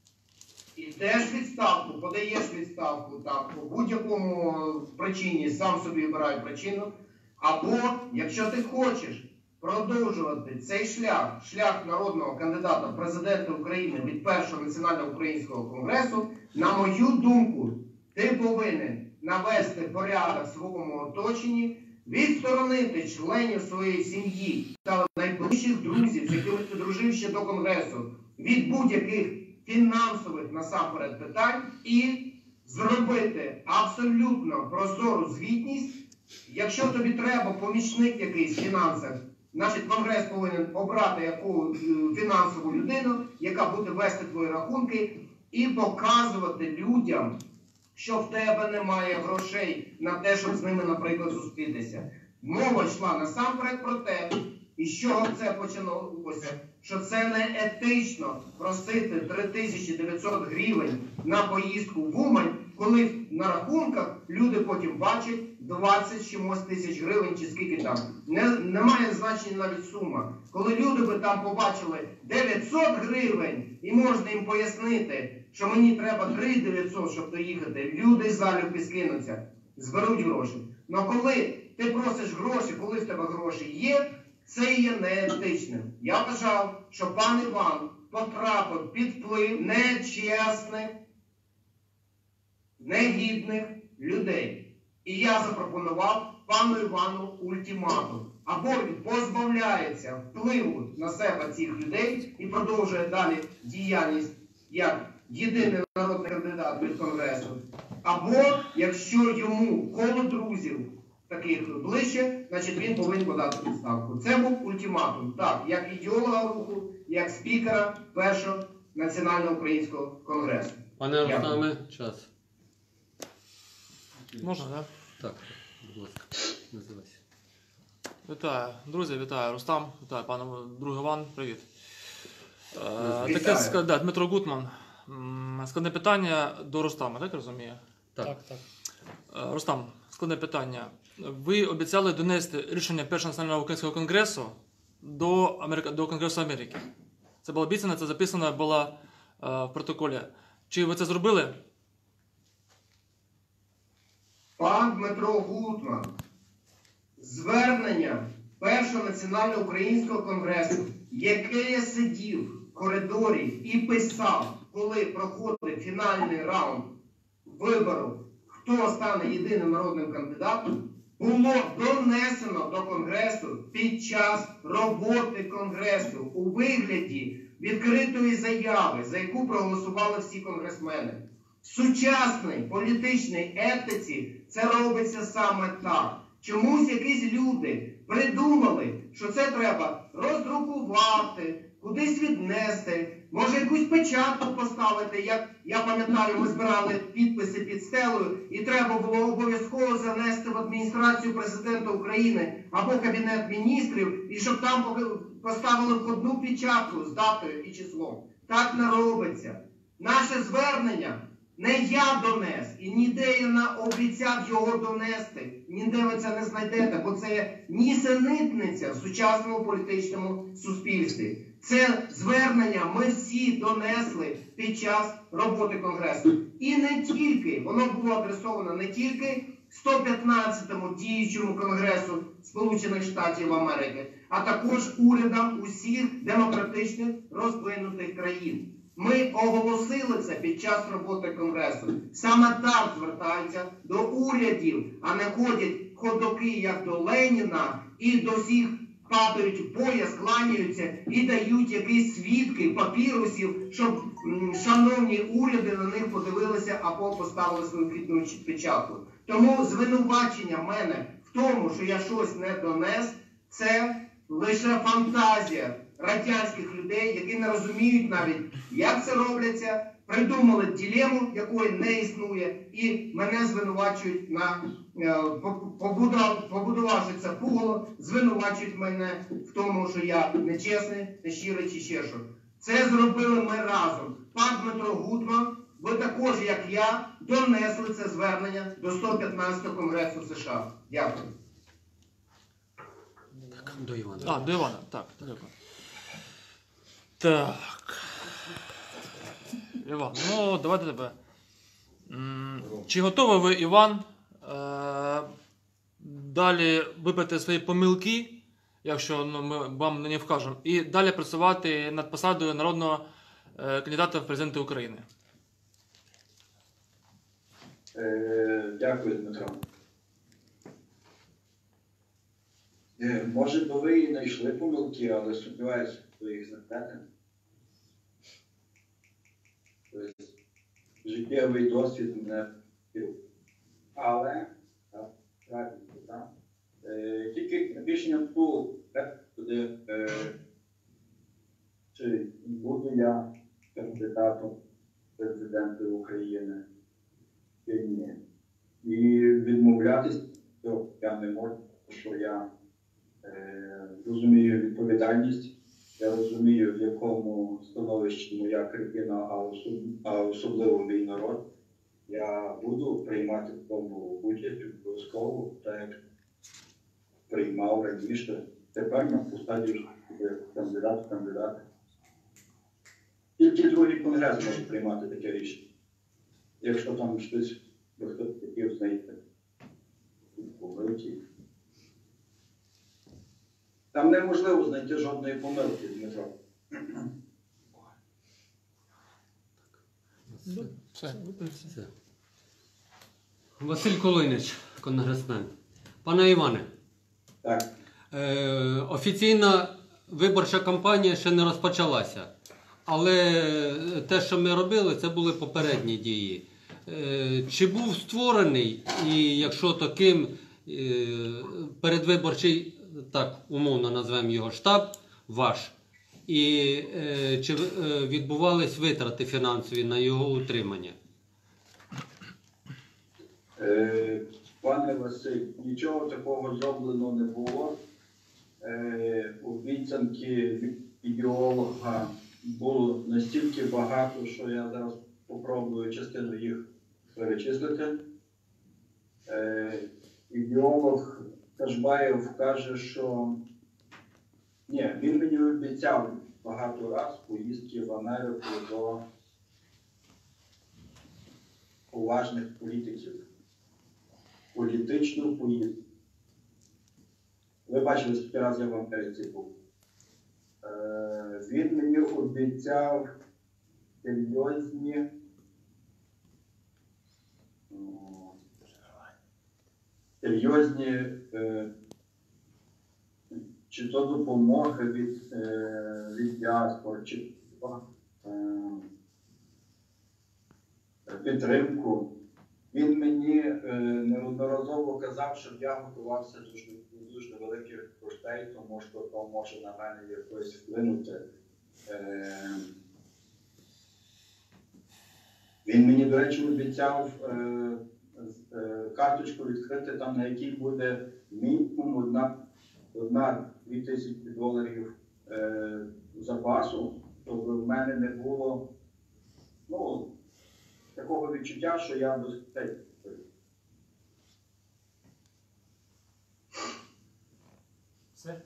йдеш в відставку, подаєш відставку, там, по будь-якому причині, сам собі вибирай причину, або, якщо ти хочеш продовжувати цей шлях, шлях народного кандидата в президенти України від першого національного українського конгресу, на мою думку, ти повинен навести порядок в своєму оточенні, відсторонити членів своєї сім'ї та найближчих друзів, з якими ти дружив ще до конгресу, від будь-яких фінансових насамперед питань і зробити абсолютно прозору звітність. Якщо тобі треба помічник якийсь в фінансах, значить конгрес повинен обрати яку фінансову людину, яка буде вести твої рахунки і показувати людям, що в тебе немає грошей на те, щоб з ними, наприклад, зустрітися. Мова йшла насамперед про те, і з чого це почалося, що це не етично просити три тисячі дев'ятсот гривень на поїздку в Умань, коли на рахунках люди потім бачать двадцять чимось тисяч гривень чи скільки там. Не, немає значення навіть сума. Коли люди би там побачили дев'ятсот гривень і можна їм пояснити, що мені треба три тисячі дев'ятсот, щоб доїхати, люди з залюбки скинуться, зберуть гроші. Але коли ти просиш гроші, коли в тебе гроші є, Це є неетичним. Я вважав, що пан Іван потрапив під вплив нечесних, негідних людей. І я запропонував пану Івану ультиматум. Або він позбавляється впливу на себе цих людей і продовжує далі діяльність як єдиний народний кандидат від Конгресу. Або, якщо йому коло друзів таких ближче, значить він повинен подати відставку. Це був ультиматум. Так, як ідеолога руху, як спікера Першого національного українського конгресу. Пане Рустаме, час. Можна, так? Так, будь ласка, називайся. Вітаю, друзі, вітаю. Рустам, вітаю, пане другий Іван, привіт. Е, Вітаю. таке, ска- да, Дмитро Гутман. М, Складне питання до Рустама, так розумію? Так. Так, так. Е, Рустам, складне питання. Ви обіцяли донести рішення Першого національного українського конгресу до, Америка... до Конгресу Америки. Це було обіцяно, це записано було е, в протоколі. Чи ви це зробили? Пан Дмитро Гутман, звернення Першого національного українського конгресу, яке я сидів в коридорі і писав, коли проходить фінальний раунд вибору, хто стане єдиним народним кандидатом, було донесено до Конгресу під час роботи Конгресу у вигляді відкритої заяви, за яку проголосували всі конгресмени. В сучасній політичній етиці це робиться саме так. Чомусь якісь люди придумали, що це треба роздрукувати, кудись віднести, може якусь печатку поставити, як я пам'ятаю, ми збирали підписи під стелею, і треба було обов'язково занести в адміністрацію президента України або Кабінет міністрів, і щоб там поставили входну печатку з датою і числом. Так не робиться. Наше звернення не я донес, і ніде я не обіцяв його донести. Ніде ви це не знайдете, бо це нісенітниця в сучасному політичному суспільстві. Це звернення ми всі донесли під час роботи Конгресу. І не тільки, воно було адресовано не тільки сто п'ятнадцятому діючому Конгресу Сполучених Штатів Америки, а також урядам усіх демократичних розвинутих країн. Ми оголосили це під час роботи Конгресу. Саме так звертаються до урядів, а не ходять ходоки, як до Леніна, і до всіх падають в пояс, кланяються і дають якісь свідки, папірусів, щоб м, шановні уряди на них подивилися або поставили свою квітну печатку. Тому звинувачення мене в тому, що я щось не донес, це лише фантазія радянських людей, які не розуміють навіть, як це робляться, придумали дилему, якої не існує, і мене звинувачують на побудував, побудувавши це пугало, звинувачують мене в тому, що я нечесний, нещирий чи ще що. Це зробили ми разом. Пан Дмитро Гутман, ви також, як я, донесли це звернення до сто п'ятнадцятого Конгресу США. Дякую. До Івана. А, до Івана, так, дякую. Так. Іван, ну давайте тебе. М, Чи готові ви, Іван, е, далі виправити свої помилки, якщо ну, ми вам не вкажемо, і далі працювати над посадою народного е, кандидата в президенти України? Е, Дякую, Дмитро. Е, Може, би ви і знайшли помилки, але сумніваюся, що їх знайдете. Тобто, життєвий досвід мене вчив. Але, так, правильно, так. Е, тільки рішення тут, буде, е, чи буду я кандидатом в президенти України, чи ні. І відмовлятися, то я не можу, тому що я е, розумію відповідальність, я розумію, в якому становищі моя країна, а, особ, а особливо мій народ. Я буду приймати в тому участь обов'язково, так як приймав раніше. Тепер на посаді кандидат в кандидати. Тільки другий конгрес може приймати таке рішення. Якщо там щось хтось хотів знайти. Там неможливо знайти жодної помилки, Дмитро. Все. Все. Василь Кулинич, конгресмен. Пане Іване, Так. е, офіційна виборча кампанія ще не розпочалася. Але те, що ми робили, це були попередні дії. Е, чи був створений, і якщо таким е, передвиборчий, так умовно назвемо його, штаб ваш, і е, чи е, відбувались витрати фінансові на його утримання? Е, Пане Василь, нічого такого зроблено не було. Е, Обіцянки від ідеолога було настільки багато, що я зараз попробую частину їх перечислити. Е, ідеолог Кашбаєв каже, що ні, він мені обіцяв багато раз поїздки в Америку до поважних політиків. Політичну поїздку. Ви бачили, скільки разів я в Америці був. Е, він мені обіцяв серйозні серйозні е, чи то допомоги від, е, від діаспор, чи то е, підтримку. Він мені е, неодноразово казав, щоб я готувався до дуже великих коштей, тому що то може на мене якось вплинути. Е, він мені, до речі, обіцяв е, е, карточку відкрити, там, на якій буде мінімум одна, одна-дві тисячі доларів е, запасу, щоб в мене не було, ну, такого відчуття, що я без дітей. Все?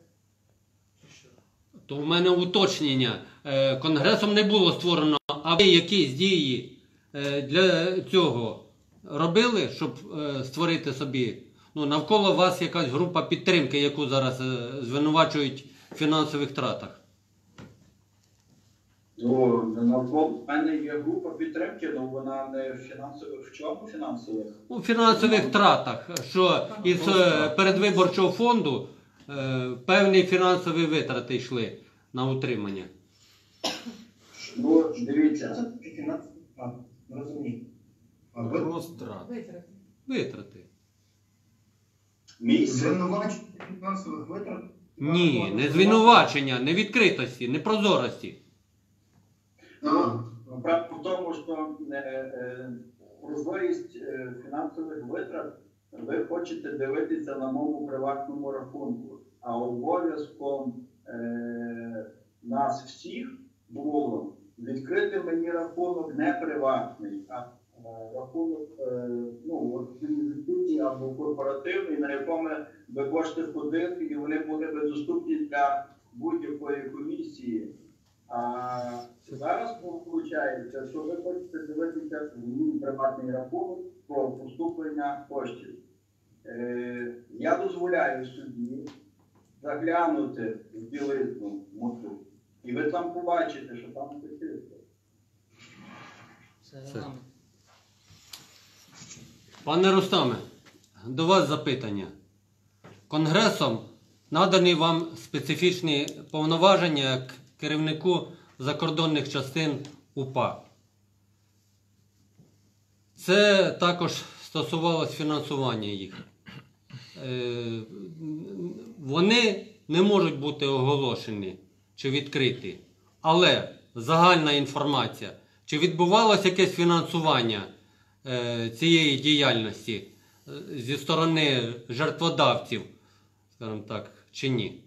То в мене уточнення. Е, Конгресом не було створено, а ви якісь дії е, для цього робили, щоб е, створити собі? Ну, навколо вас якась група підтримки, яку зараз е, звинувачують в фінансових втратах. Ну, навколо мене є група підтримки, але вона не фінансових. В чому фінансових? У фінансових втратах, що із е, передвиборчого фонду е, певні фінансові витрати йшли на утримання. Ну, дивіться. Розумію. Витрати. Витрати. Мій син. Звинувачення фінансових витрат? Ні, не звинувачення, не відкритості, не прозорості. Ну, правда в тому, що е, е, прозорість е, фінансових витрат ви хочете дивитися на моєму приватному рахунку, а обов'язком е, нас всіх було відкрити мені рахунок не приватний, а е, рахунок е, ну, організаційний або корпоративний, на якому ви кошти ходили, і вони були б доступні для будь-якої комісії. А зараз виходить, що ви хочете дивитися в мій приватний рахунок про поступлення коштів. Е, я дозволяю собі заглянути в білизну моту, і ви там побачите, що там все чисто. Все. Пане Рустаме, до вас запитання. Конгресом надані вам специфічні повноваження як керівнику закордонних частин УПА. Це також стосувалось фінансування їх. Е, вони не можуть бути оголошені чи відкриті, але загальна інформація, чи відбувалося якесь фінансування е, цієї діяльності е, зі сторони жертводавців, скажімо так, чи ні?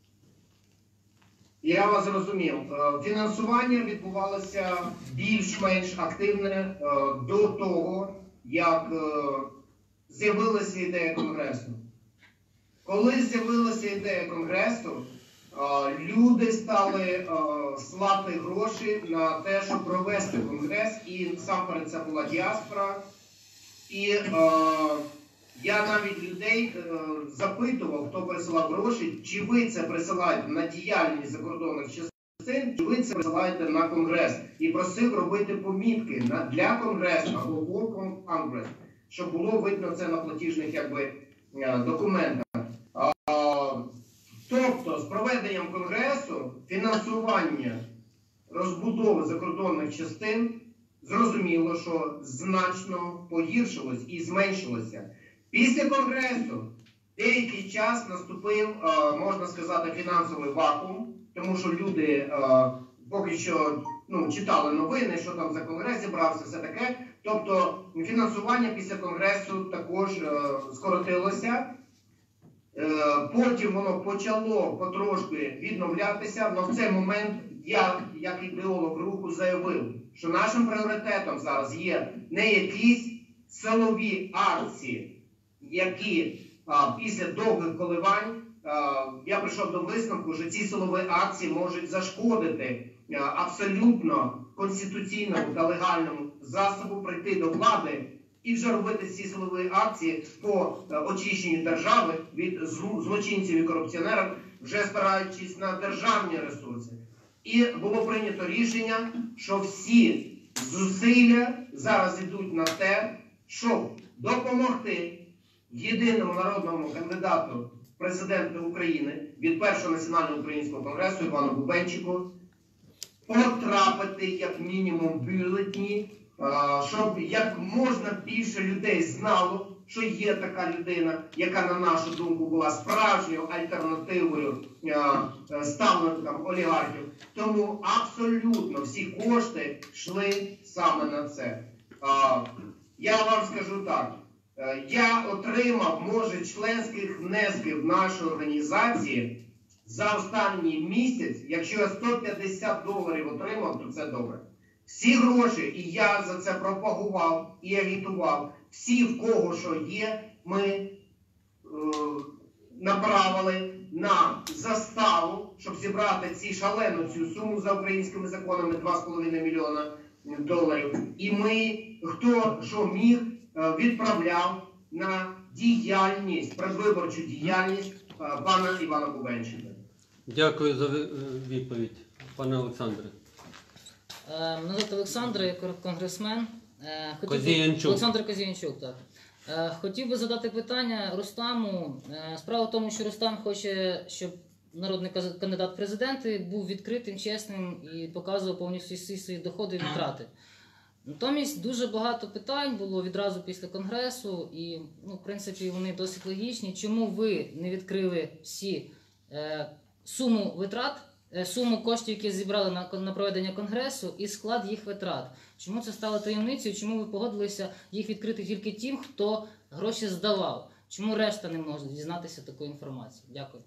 Я вас зрозумів. Е, Фінансування відбувалося більш-менш активне е, до того, як е, з'явилася ідея Конгресу. Коли з'явилася ідея Конгресу, е, люди стали е, слати гроші на те, щоб провести Конгрес, і насамперед це була діаспора. І е, Я навіть людей е, запитував, хто присилав гроші, чи ви це присилаєте на діяльність закордонних частин, чи ви це присилаєте на Конгрес. І просив робити помітки на, для Конгресу або for Congress, щоб було видно це на платіжних якби, е, документах. А, тобто, з проведенням Конгресу фінансування розбудови закордонних частин зрозуміло, що значно погіршилось і зменшилося. Після Конгресу деякий час наступив, можна сказати, фінансовий вакуум, тому що люди поки що ну, читали новини, що там за Конгрес зібрався, все таке. Тобто фінансування після Конгресу також скоротилося. Потім воно почало потрошки відновлятися, але в цей момент я, як ідеолог руху, заявив, що нашим пріоритетом зараз є не якісь силові акції, які а, після довгих коливань а, я прийшов до висновку, що ці силові акції можуть зашкодити а, абсолютно конституційному та легальному засобу прийти до влади і вже робити ці силові акції по а, очищенню держави від злочинців і корупціонерів, вже спираючись на державні ресурси. І було прийнято рішення, що всі зусилля зараз йдуть на те, щоб допомогти єдиному народному кандидату в президенти України від першого національного українського конгресу Івану Бубенчику потрапити як мінімум в бюлетні, щоб як можна більше людей знало, що є така людина, яка, на нашу думку, була справжньою альтернативою ставленникам олігархів. Тому абсолютно всі кошти йшли саме на це. Я вам скажу так, я отримав, може, членських внесків в нашій організації за останній місяць, якщо я сто п'ятдесят доларів отримав, то це добре. Всі гроші, і я за це пропагував і агітував, всі, в кого що є, ми е, направили на заставу, щоб зібрати ці шалену цю суму за українськими законами два з половиною мільйона доларів. І ми, хто що міг, відправляв на діяльність, предвиборчу діяльність пана Івана Бубенчика. Дякую за відповідь, пане Олександре. Мене звати Олександр, я конгресмен. Хотів Козіянчук. би... Олександр Козіянчук, так. Хотів би задати питання Рустаму. Справа в тому, що Рустам хоче, щоб народний кандидат в президенти був відкритим, чесним і показував повністю всі свої доходи і витрати. Натомість дуже багато питань було відразу після Конгресу і, ну, в принципі, вони досить логічні. Чому ви не відкрили всі е, суму витрат, е, суму коштів, які зібрали на, на проведення Конгресу, і склад їх витрат? Чому це стало таємницею? Чому ви погодилися їх відкрити тільки тим, хто гроші здавав? Чому решта не може дізнатися таку інформацію? Дякую.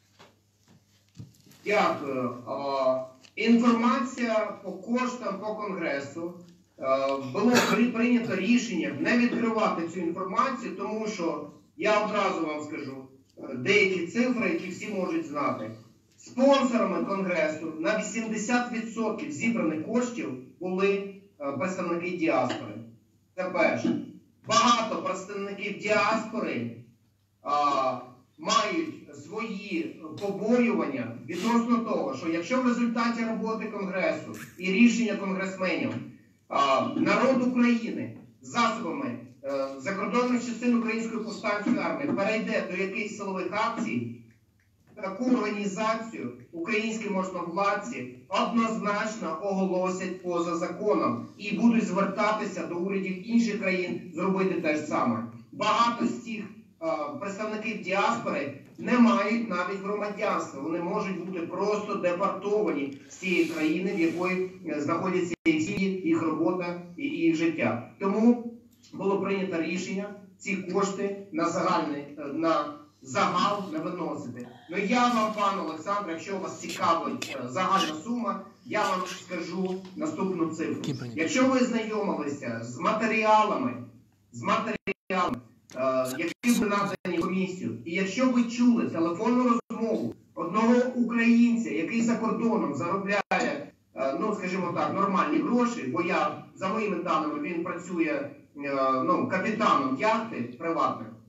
Дякую. Інформація по коштам по Конгресу. Було прийнято рішення не відкривати цю інформацію, тому що, я одразу вам скажу, деякі цифри, які всі можуть знати. Спонсорами Конгресу на вісімдесят відсотків зібраних коштів були представники діаспори. Це перше. Багато представників діаспори а, мають свої побоювання відносно того, що якщо в результаті роботи Конгресу і рішення конгресменів народ України засобами е, закордонних частин Української повстанської армії перейде до якихось силових акцій, таку організацію українські можновладці однозначно оголосять поза законом і будуть звертатися до урядів інших країн зробити те ж саме. Багато з цих е, представників діаспори не мають навіть громадянства. Вони можуть бути просто депортовані з цієї країни, в якої знаходяться їх сім'ї, їх робота і їх життя. Тому було прийнято рішення ці кошти на загальний, на загал не виносити. Ну я вам, пане Олександр, якщо вас цікавить загальна сума, я вам скажу наступну цифру. Якщо ви знайомилися з матеріалами, з матеріалами, які були надані комісію, і якщо ви чули телефонну розмову одного українця, який за кордоном заробляє, ну, скажімо так, нормальні гроші, бо я, за моїми даними, він працює, ну, капітаном яхти приватних,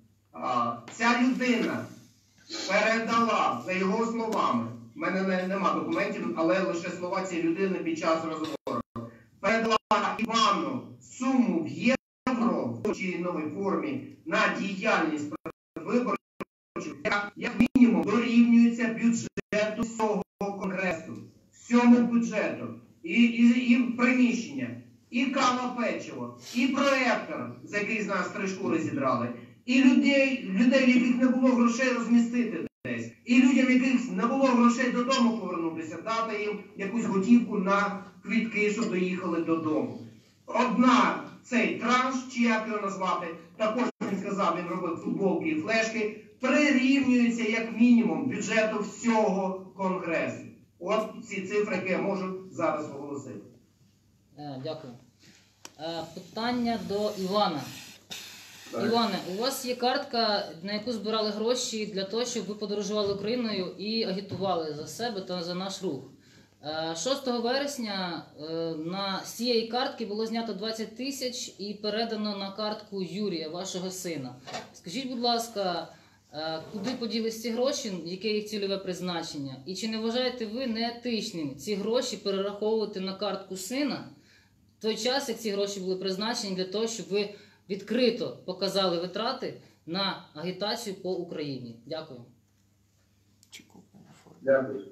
А, ця людина передала, за його словами, в мене не, нема документів, але лише слова цієї людини під час розговору, передала Івану суму в євро в чи новій формі на діяльність виборів, яка, як мінімум, дорівнюється бюджету всього конгресу, всьому бюджету, і, і, і приміщення, і кава печиво, і проектор, за який з нас три шкури зідрали, і людей, людей, в яких не було грошей розмістити десь, і людям, яких не було грошей додому повернутися, дати їм якусь готівку на квітки, щоб доїхали додому. Одна цей транш, чи як його назвати, також він сказав, він робив футболки і флешки, прирівнюється як мінімум бюджету всього конгресу. От ці цифри, які я можу зараз оголосити. Е, Дякую. Е, Питання до Івана. Так. Іване, у вас є картка, на яку збирали гроші для того, щоб ви подорожували Україною і агітували за себе та за наш рух. Е, шостого вересня е, на з цієї картки було знято двадцять тисяч і передано на картку Юрія, вашого сина. Скажіть, будь ласка, е, куди поділись ці гроші, яке їх цільове призначення? І чи не вважаєте ви неетичним ці гроші перераховувати на картку сина в той час, як ці гроші були призначені для того, щоб ви відкрито показали витрати на агітацію по Україні? Дякую. Дякую.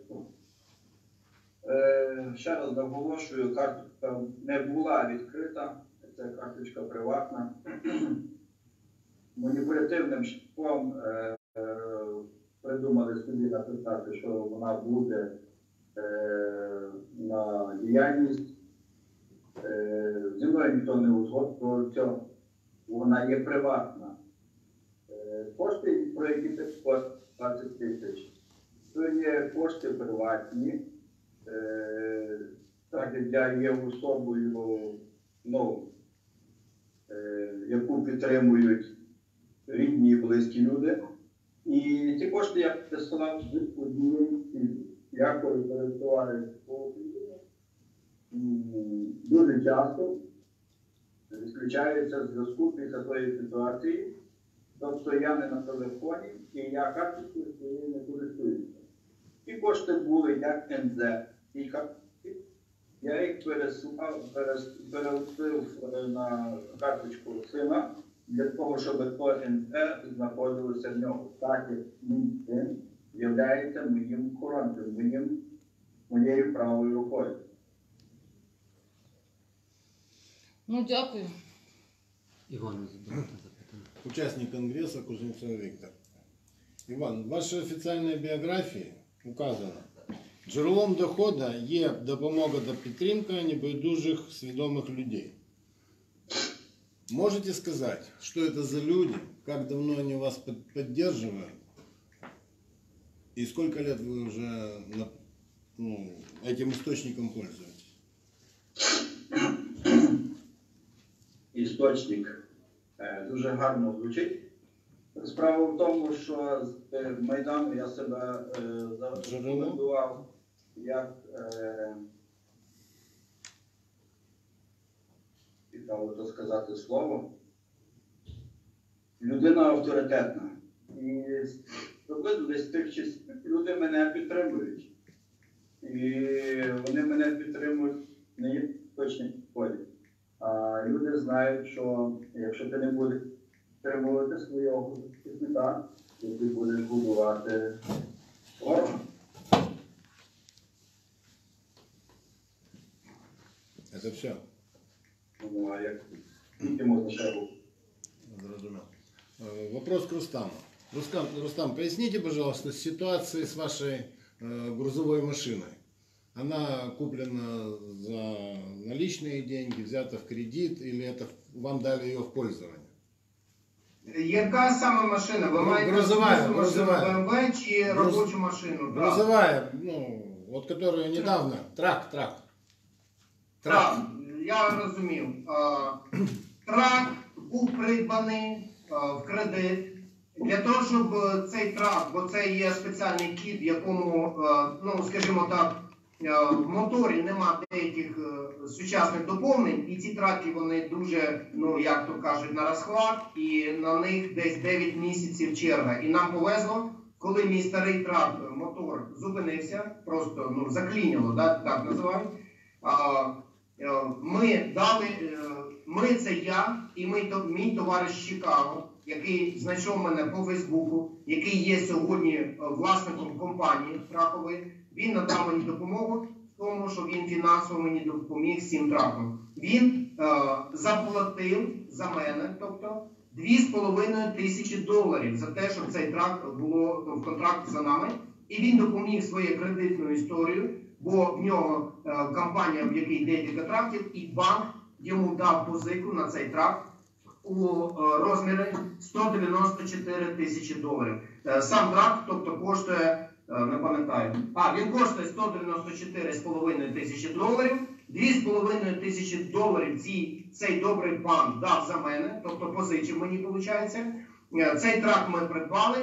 Е, ще раз наголошую, карточка не була відкрита, це карточка приватна. Маніпулятивним шляхом е, е, придумали собі написати, що вона буде е, на діяльність. Е, зі мною ніхто не узгодив цього. Вона є приватна. Е, кошти, про які ти двадцять тисяч, то є кошти приватні. Е, так як я є особою, ну, е, яку підтримують рідні і близькі люди. І ці кошти я присилав з однієї цілі. Я користуваюся по Україні. Дуже часто відключаються зв'язку після тої ситуації. Тобто я не на телефоні і я карточкою своєю не користуюся. Ті кошти були як ен де, і картки. Я їх переслав, перелив на карточку сина для того, щоб то ен де знаходилося в нього. Так як мій син є моїм охоронцем, моїм, моєю правою рукою. Ну, дякую. Іван, задавайте запитання. Участник Конгресса Кузнецов Виктор. Иван, в вашей официальной биографии указано: джерелом дохода є допомога та підтримка небайдужих свідомих людей. Можете сказать, что это за люди, как давно они вас поддерживают и сколько лет вы уже ну, этим источником пользуетесь? Істочник е, дуже гарно звучить. Справа в тому, що з е, Майдану я себе е, зарекомендував як е, цікаво то сказати слово, людина авторитетна. І приблизно десь з тих часів люди мене підтримують. І вони мене підтримують не є точно в полі. А люди знають, що якщо ти не будеш підтримувати свого захисника, то ти будеш будувати ворога. Это все. Ну, а як тільки можна ще руку? Зрозумел. Э, Вопрос к Рустаму. Рустам, Рустам, поясните, пожалуйста, ситуацию с вашей э, грузовой машиной. Она куплена за наличные деньги, взята в кредит, или это вам дали ее в пользование? Яка саме машина? Ви Ну, маєте грузовая, особисту машину грузовая. бэ эм вэ чи Груз- робочу машину? Так. Грузовая, ну, вот которая недавно, трак, трак. Так, я розумів. А, Трак був придбаний а, в кредит для того, щоб цей трак, бо це є спеціальний кіт, в якому, а, ну, скажімо так, в моторі нема деяких е, сучасних доповнень, і ці траки вони дуже, ну як то кажуть, на розхват, і на них десь дев'ять місяців черга. І нам повезло, коли мій старий трак, мотор зупинився, просто ну, заклінило, да, так називають. А, е, ми дали, е, ми це я і мій, то, мій товариш з Чикаго, який знайшов мене по Фейсбуку, який є сьогодні власником компанії тракової. Він надав мені допомогу в тому, що він фінансово мені допоміг з цим траком. Він е, заплатив за мене, тобто, дві з половиною тисячі доларів за те, щоб цей трак було ну, в контракті за нами. І він допоміг своєю кредитною історією, бо в нього е, компанія, в якій декілька траків, і банк йому дав позику на цей трак у е, розмірі сто дев'яносто чотири тисячі доларів. Е, сам трак, тобто, коштує, е, не пам'ятаю, а він коштує сто дев'яносто чотири з половиною тисячі доларів. дві з половиною тисячі доларів ці, цей добрий пан дав за мене, тобто позичив мені, виходить. Цей трак ми придбали,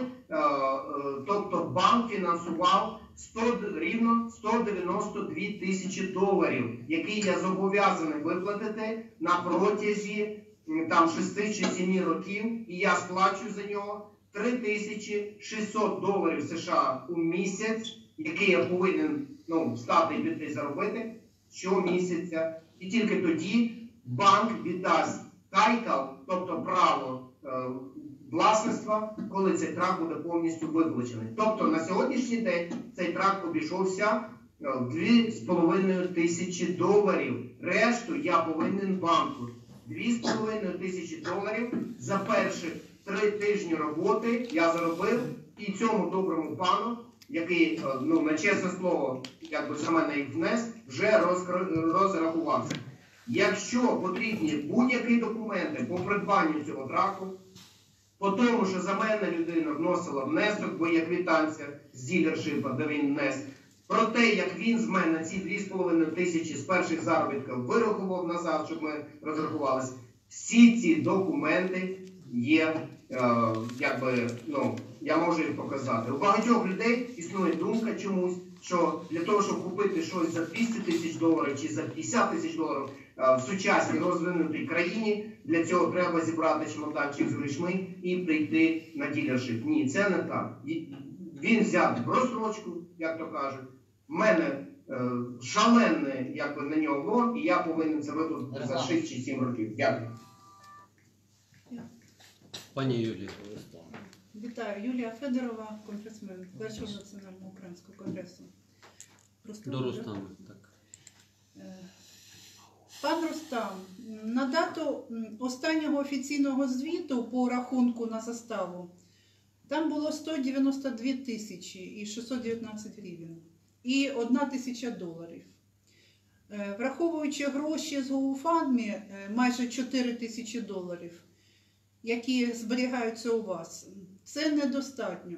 тобто банк фінансував сто, рівно сто дев'яносто дві тисячі доларів, які я зобов'язаний виплатити на протязі там шести чи семи років, і я сплачу за нього три тисячі шістсот доларів США у місяць, який я повинен ну, встати і піти заробити щомісяця. І тільки тоді банк віддасть тайтл, тобто право е, власництва, коли цей трак буде повністю виплачений. Тобто на сьогоднішній день цей трак обійшовся в дві з половиною тисячі доларів. Решту я повинен банку. дві з половиною тисячі доларів за перші три тижні роботи я заробив, і цьому доброму пану, який, ну, на чесне слово, якби за мене їх внес, вже розрахувався. Якщо потрібні будь-які документи по придбанню цього траку, по тому, що за мене людина вносила внесок, бо є квитанція з ділершипа, де він внес, про те, як він з мене ці дві з половиною тисячі з перших заробітків вирахував назад, щоб ми розрахувалися, всі ці документи є, е, якби, ну, я можу їх показати. У багатьох людей існує думка чомусь, що для того, щоб купити щось за двісті тисяч доларів чи за п'ятдесят тисяч доларів е, в сучасній розвинутій країні, для цього треба зібрати чемоданчик з грішми і прийти на ділершип. Ні, це не так. Він взяв розстрочку, як то кажуть. В мене е, шалений, якби, на нього лон, і я повинен це виплатити за шість чи сім років. Дякую. Пані Юлія. Вітаю. Юлія Федорова, конгресмен Першого національного українського конгресу. Просто До Рустама, так. Пан Рустам, на дату останнього офіційного звіту по рахунку на заставу, там було сто дев'яносто дві тисячі і шістсот дев'ятнадцять гривень і одна тисяча доларів. Враховуючи гроші з GoFundMe, майже чотири тисячі доларів, які зберігаються у вас, це недостатньо.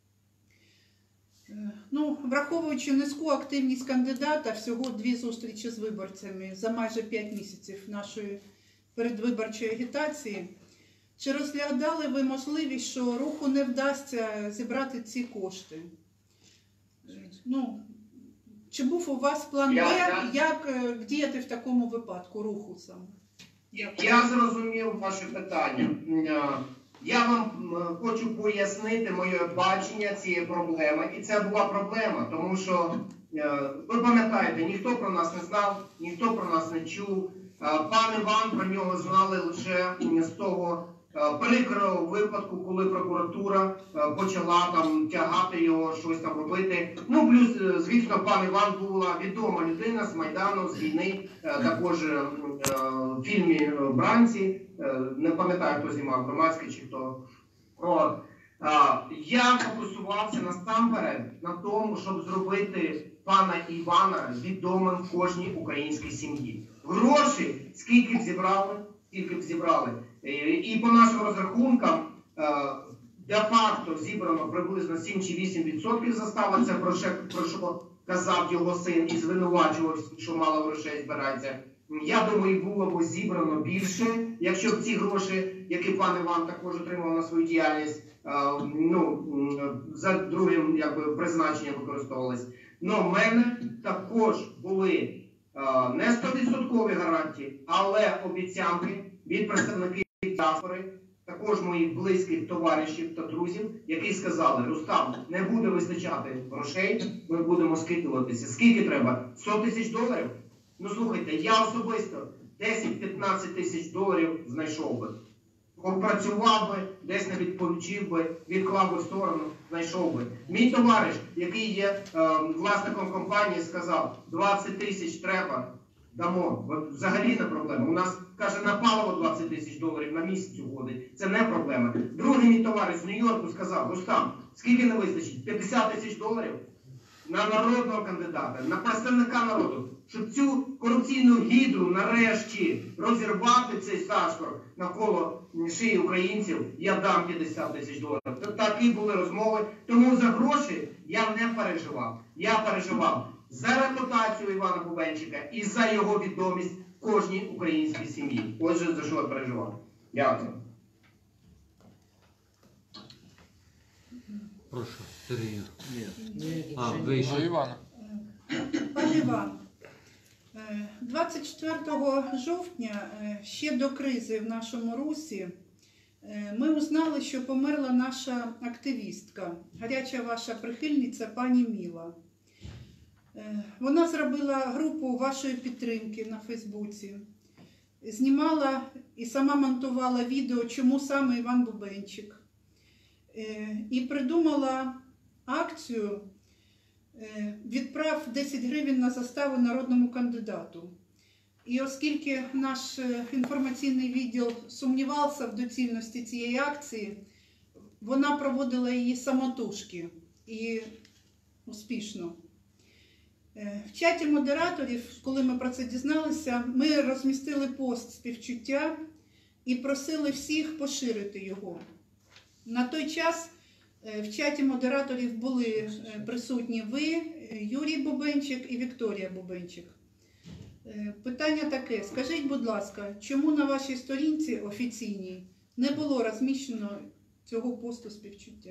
Ну, враховуючи низьку активність кандидата, всього дві зустрічі з виборцями за майже п'ять місяців нашої передвиборчої агітації, чи розглядали ви можливість, що руху не вдасться зібрати ці кошти? Ну, чи був у вас план Б, як діяти в такому випадку руху саме? Я зрозумів ваше питання. Я вам хочу пояснити моє бачення цієї проблеми. І це була проблема, тому що, ви пам'ятаєте, ніхто про нас не знав, ніхто про нас не чув. Пан Іван, про нього знали лише з того прикрого випадку, коли прокуратура почала там тягати його, щось там робити. Ну, плюс, звісно, пан Іван була відома людина з Майдану, з війни, також в фільмі «Бранці», не пам'ятаю, хто знімав, Громадський чи хто. От. Я фокусувався насамперед на тому, щоб зробити пана Івана відомим в кожній українській сім'ї. Гроші, скільки б зібрали, скільки б зібрали. І по нашим розрахункам, де-факто зібрано приблизно сім чи вісім відсотків застави, це про що, про що казав його син і звинувачував, що мало грошей збирається. Я думаю, було б зібрано більше, якщо б ці гроші, які пан Іван також отримав на свою діяльність, ну, за другим якби, призначенням використовувались. Но в мене також були е, не сто відсотків гарантії, але обіцянки від представників діаспори, також моїх близьких товаришів та друзів, які сказали: Рустам, не буде вистачати грошей, ми будемо скидуватися. Скільки треба? сто тисяч доларів? Ну слухайте, я особисто десять-п'ятнадцять тисяч доларів знайшов би. Попрацював би, десь не відповів би, відклав би в сторону, знайшов би. Мій товариш, який є е, власником компанії, сказав: двадцять тисяч треба, дамо. Взагалі не проблема. У нас, каже, на паливо двадцять тисяч доларів на місяць уходить. Це не проблема. Другий мій товариш з Нью-Йорку сказав: Рустам, скільки не вистачить? п'ятдесят тисяч доларів? На народного кандидата, на представника народу, щоб цю корупційну гідру нарешті розірвати, цей сашкор навколо шиї українців, я дам п'ятдесят тисяч доларів. Такі були розмови. Тому за гроші я не переживав. Я переживав за репутацію Івана Бубенчика і за його відомість в кожній українській сім'ї. Отже, за що я переживав. Дякую. Прошу, Сергію. Нет. А, До вийшов. Івана. Пане Іван, е, двадцять четвертого жовтня, е, ще до кризи в нашому Русі, е, ми узнали, що померла наша активістка, гаряча ваша прихильниця пані Міла. Е, Вона зробила групу вашої підтримки на Фейсбуці, знімала і сама монтувала відео, чому саме Іван Бубенчик. Е, І придумала акцію «Відправ десять гривень на заставу народному кандидату». І оскільки наш інформаційний відділ сумнівався в доцільності цієї акції, вона проводила її самотужки і успішно. В чаті модераторів, коли ми про це дізналися, ми розмістили пост співчуття і просили всіх поширити його. На той час в чаті модераторів були присутні ви, Юрій Бубенчик і Вікторія Бубенчик. Питання таке: скажіть, будь ласка, чому на вашій сторінці офіційній не було розміщено цього посту співчуття?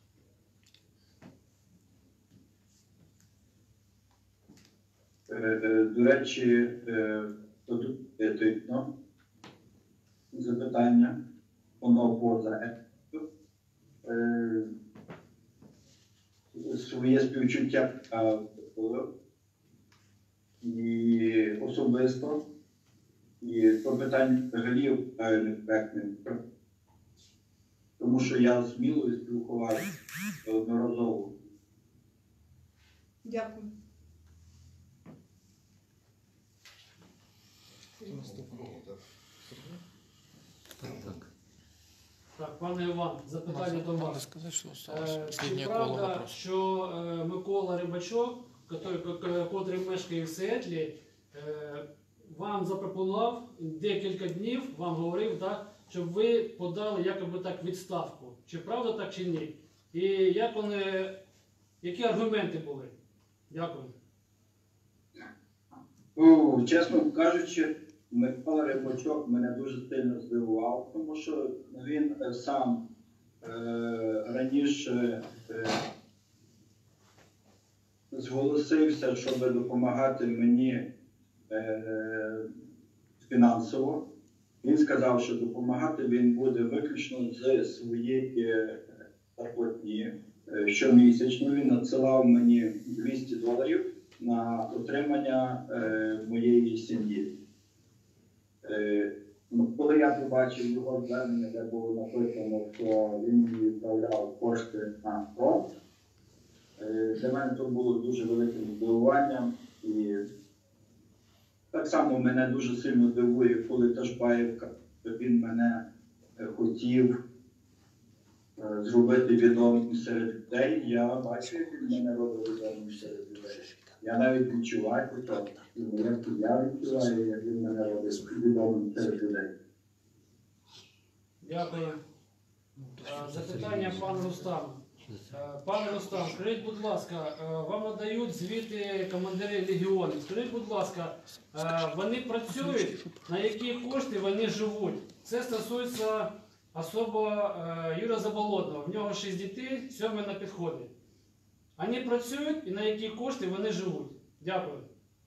До речі, відповідно запитання, воно поза е, своє співчуття і особисто, і то питання взагалі некоректним, тому що я з Мілою спілкувався одноразово. Дякую. Так. Так, пане Іван, запитання до Надо вас. сказать, что Е, осталось Чи последнее коло правда, вопросов. що е, Микола Рибачок, котрий, котрий мешкає в Сіетлі, е, вам запропонував декілька днів, вам говорив, так, щоб ви подали якоби так відставку? Чи правда так, чи ні? І як вони, які аргументи були? Дякую. Ну, чесно кажучи, Микола Рибачок мене дуже сильно здивував, тому що він е, сам е, раніше е, зголосився, щоб допомагати мені е, фінансово. Він сказав, що допомагати він буде виключно з своєї зарплатні. Е, щомісячно він надсилав мені двісті доларів на утримання е, моєї сім'ї. Е, коли я побачив його звернення, де було написано, що він мені відправляв кошти на фронт, е, для мене це було дуже великим здивуванням. І так само мене дуже сильно дивує, коли Ташбаєв, він мене е, хотів е, зробити відомим серед людей. Я бачу, як він мене робить відомим серед людей. Я навіть відчуваю то, як я відчуваю, як він мене робить відомим серед людей. Дякую. Е, Запитання пан Рустам. Е, Пане Рустам, скажіть, будь ласка, е, вам надають звіти командири легіонів. Скажіть, будь ласка, е, вони працюють, на які кошти вони живуть? Це стосується особо е, Юрія Заболотного. В нього шість дітей, сьомий на підході. Вони працюють і на які кошти вони живуть. Дякую.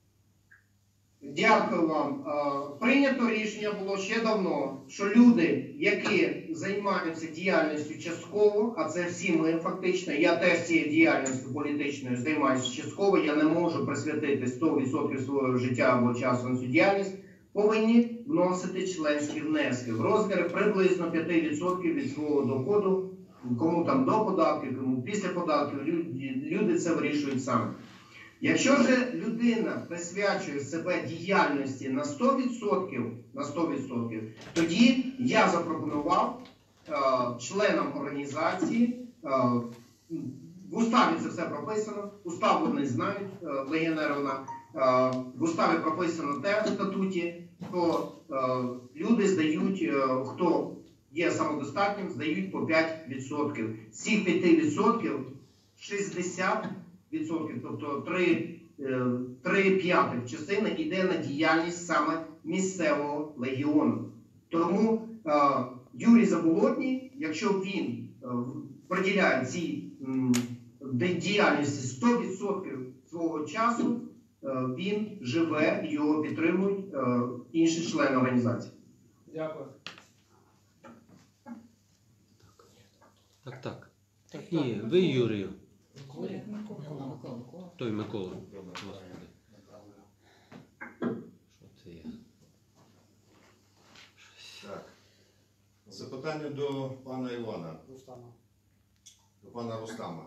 Дякую вам. Е, Прийнято рішення було ще давно, що люди, які займаються діяльністю частково, а це всі ми фактично, я теж цією діяльністю політичною займаюся частково, я не можу присвятити сто відсотків свого життя або часу на цю діяльність, повинні вносити членські внески в розмірі приблизно п'ять відсотків від свого доходу, кому там до податків, кому після податків, люди це вирішують самі. Якщо ж людина присвячує себе діяльності на сто відсотків, на сто відсотків, тоді я запропонував е, членам організації, е, в уставі це все прописано, устав вони знають, е, легіонерівна, е, в уставі прописано те в статуті, що е, люди здають, е, хто є самодостатнім, здають по п'ять відсотків. З цих п'яти відсотків шістдесят відсотків, тобто три п'ятих частини йде на діяльність саме місцевого легіону. Тому е, Юрій Заболотній, якщо він е, приділяє цій м, діяльності сто відсотків свого часу, е, він живе і його підтримують е, інші члени організації. Дякую. Так, так. Ні, ви Юрію. Микола, Микола, Микола. Той Микола. Господи. Що це є? Так. Запитання до пана Івана. До пана Рустама.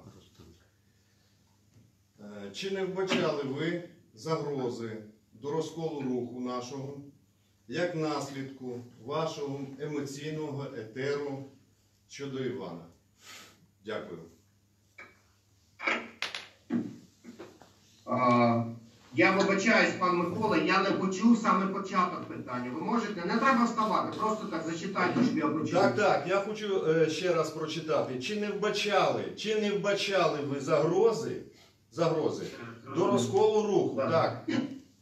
Е, Чи не вбачали ви загрози до розколу руху нашого як наслідку вашого емоційного етеру щодо Івана? Дякую. А, я вибачаюсь, пан Микола, я не почув саме початок питання. Ви можете, не треба вставати, просто так зачитайте, щоб я почув. Так, так, я хочу е, ще раз прочитати. Чи не вбачали, чи не вбачали ви загрози, загрози до розколу руху? Так. Так.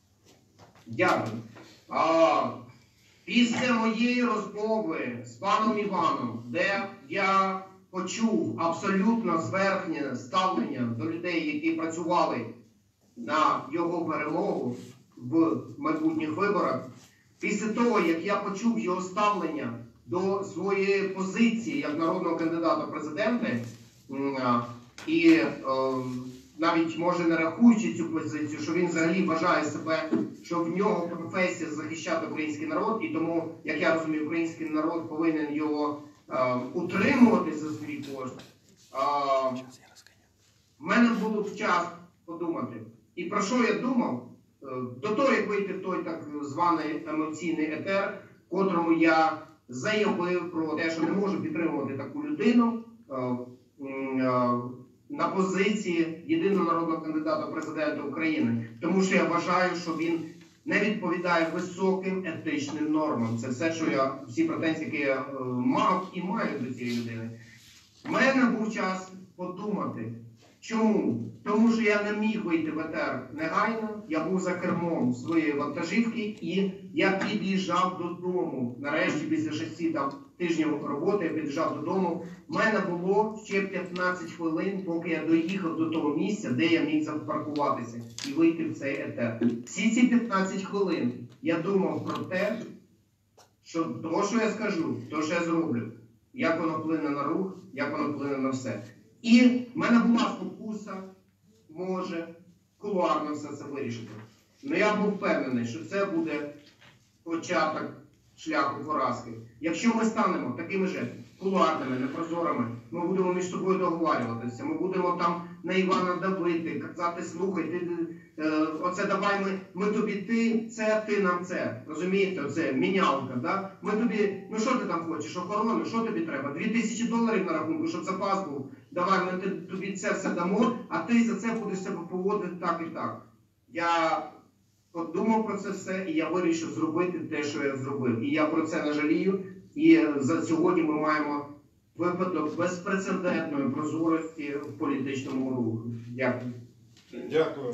Дякую. А, після моєї розмови з паном Іваном, де я почув абсолютно зверхнє ставлення до людей, які працювали на його перемогу в майбутніх виборах, після того, як я почув його ставлення до своєї позиції як народного кандидата в президенти, і е, навіть може не рахуючи цю позицію, що він взагалі вважає себе, що в нього професія захищати український народ, і тому, як я розумію, український народ повинен його е, утримувати за свій кошт. Е, в мене був час подумати. І про що я думав? Е, до того, як вийти в той так званий емоційний етер, в котрому я заявив про те, що не можу підтримувати таку людину е, е, на позиції єдиного народного кандидата в президента України. Тому що я вважаю, що він не відповідає високим етичним нормам. Це все, що я, всі претензії, які я е, мав і маю до цієї людини. У мене був час подумати. Чому? Тому що я не міг вийти в етер негайно, я був за кермом своєї вантажівки і я під'їжджав додому. Нарешті, після шести там, тижнів роботи, я під'їжджав додому. У мене було ще п'ятнадцять хвилин, поки я доїхав до того місця, де я міг запаркуватися і вийти в цей етер. Всі ці п'ятнадцять хвилин я думав про те, що то, що я скажу, то, що я зроблю, як воно вплине на рух, як воно вплине на все. І в мене була спокуса, може, кулуарно все це вирішити. Але я був впевнений, що це буде початок шляху поразки. Якщо ми станемо такими же кулуарними, непрозорими, ми будемо між собою договарюватися, ми будемо там на Івана давити, казати, слухай, ти, е, оце давай ми, ми тобі ти, це, ти нам це. Розумієте, оце мінялка, да? Ми тобі, ну що ти там хочеш, охорону, що тобі треба? Дві тисячі доларів на рахунку, щоб запас був. Давай, ми тобі це все дамо, а ти за це будеш себе поводити так і так. Я подумав про це все, і я вирішив зробити те, що я зробив. І я про це не жалію. І за сьогодні ми маємо випадок безпрецедентної прозорості в політичному руху. Дякую. Дякую.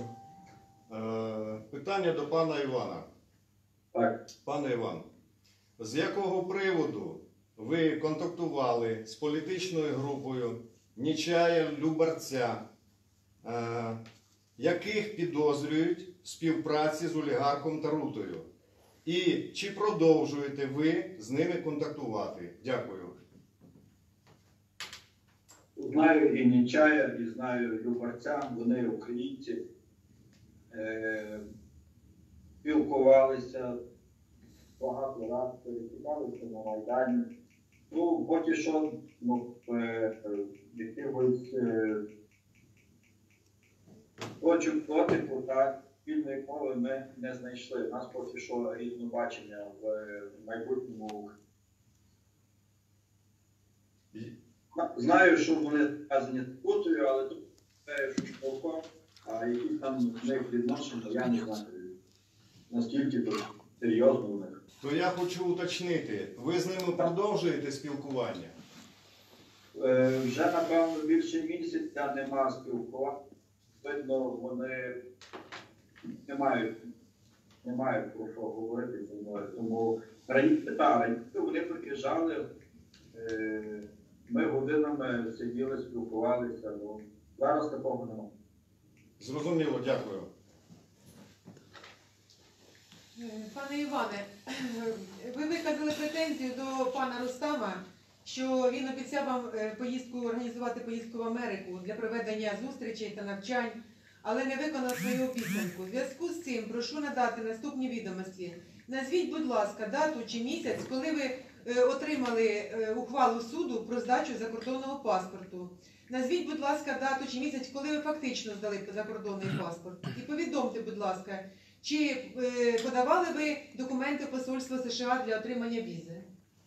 Е, питання до пана Івана. Так. Пане Іван, з якого приводу ви контактували з політичною групою Нечая Любарця е, яких підозрюють в співпраці з олігархом Тарутою? І чи продовжуєте ви з ними контактувати? Дякую. Знаю і Нечая, і знаю Любарця, вони українці. Е, спілкувалися багато разів, перекидалися на Майдані. Ну, поки що, ну, е, якихось е, точок дотику та спільної мови ми не знайшли. У нас поки що різне бачення в майбутньому. Знаю, що вони зв'язані з Путою, але тут знаю, що толком, а які там в них відношення, я не знаю. Наскільки тут серйозно у них. То я хочу уточнити, ви з ними продовжуєте спілкування? Е, вже, напевно, більше місяця нема спілкування. Видно, вони не мають, не мають про що говорити зі мною. Тому раніше, та, раніше вони приїжджали, е, ми годинами сиділи, спілкувалися. Ну, зараз такого немає. Зрозуміло, дякую. Пане Іване, ви виказали претензію до пана Рустама, що він обіцяв вам поїздку, організувати поїздку в Америку для проведення зустрічей та навчань, але не виконав свою обіцянку. У зв'язку з цим прошу надати наступні відомості. Назвіть, будь ласка, дату чи місяць, коли ви отримали ухвалу суду про здачу закордонного паспорту. Назвіть, будь ласка, дату чи місяць, коли ви фактично здали закордонний паспорт. І повідомте, будь ласка, чи е, подавали ви документи посольства США для отримання візи?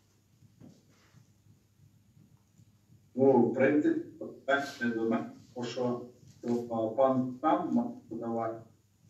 Ну, в принципі, так не до мене, тому що пан там мав подавати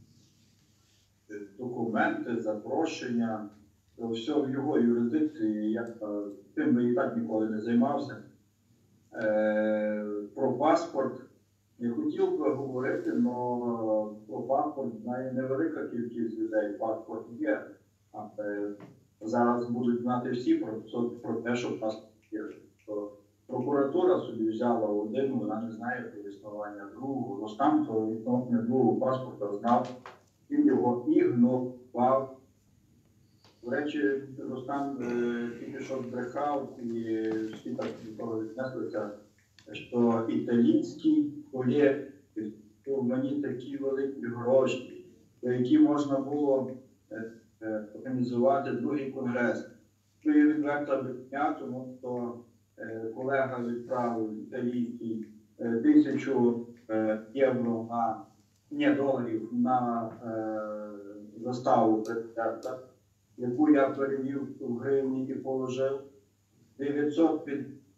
документи, запрошення, все в його юрисдикції, я тим би і так ніколи не займався. Е, про паспорт не хотів би говорити, але про паспорт знає невелика кількість людей. Паспорт є. А е, зараз будуть знати всі про, про те, що паспорт є. Що прокуратура собі взяла один, вона не знає про існування другого. Рустам про існування другого паспорта знав, він його ігнорував. До речі, Рустам е, тільки що збрехав, і всі так до того віднеслися, що італійський колег, що в мені такі великі гроші, за які можна було е, е, організувати другий конгрес. Це є відверта брехня, тому що е, колега відправив італійський е, тисячу е, євро на, не доларів на е, заставу президента, яку я перевів в гривні і положив. дев'ятсот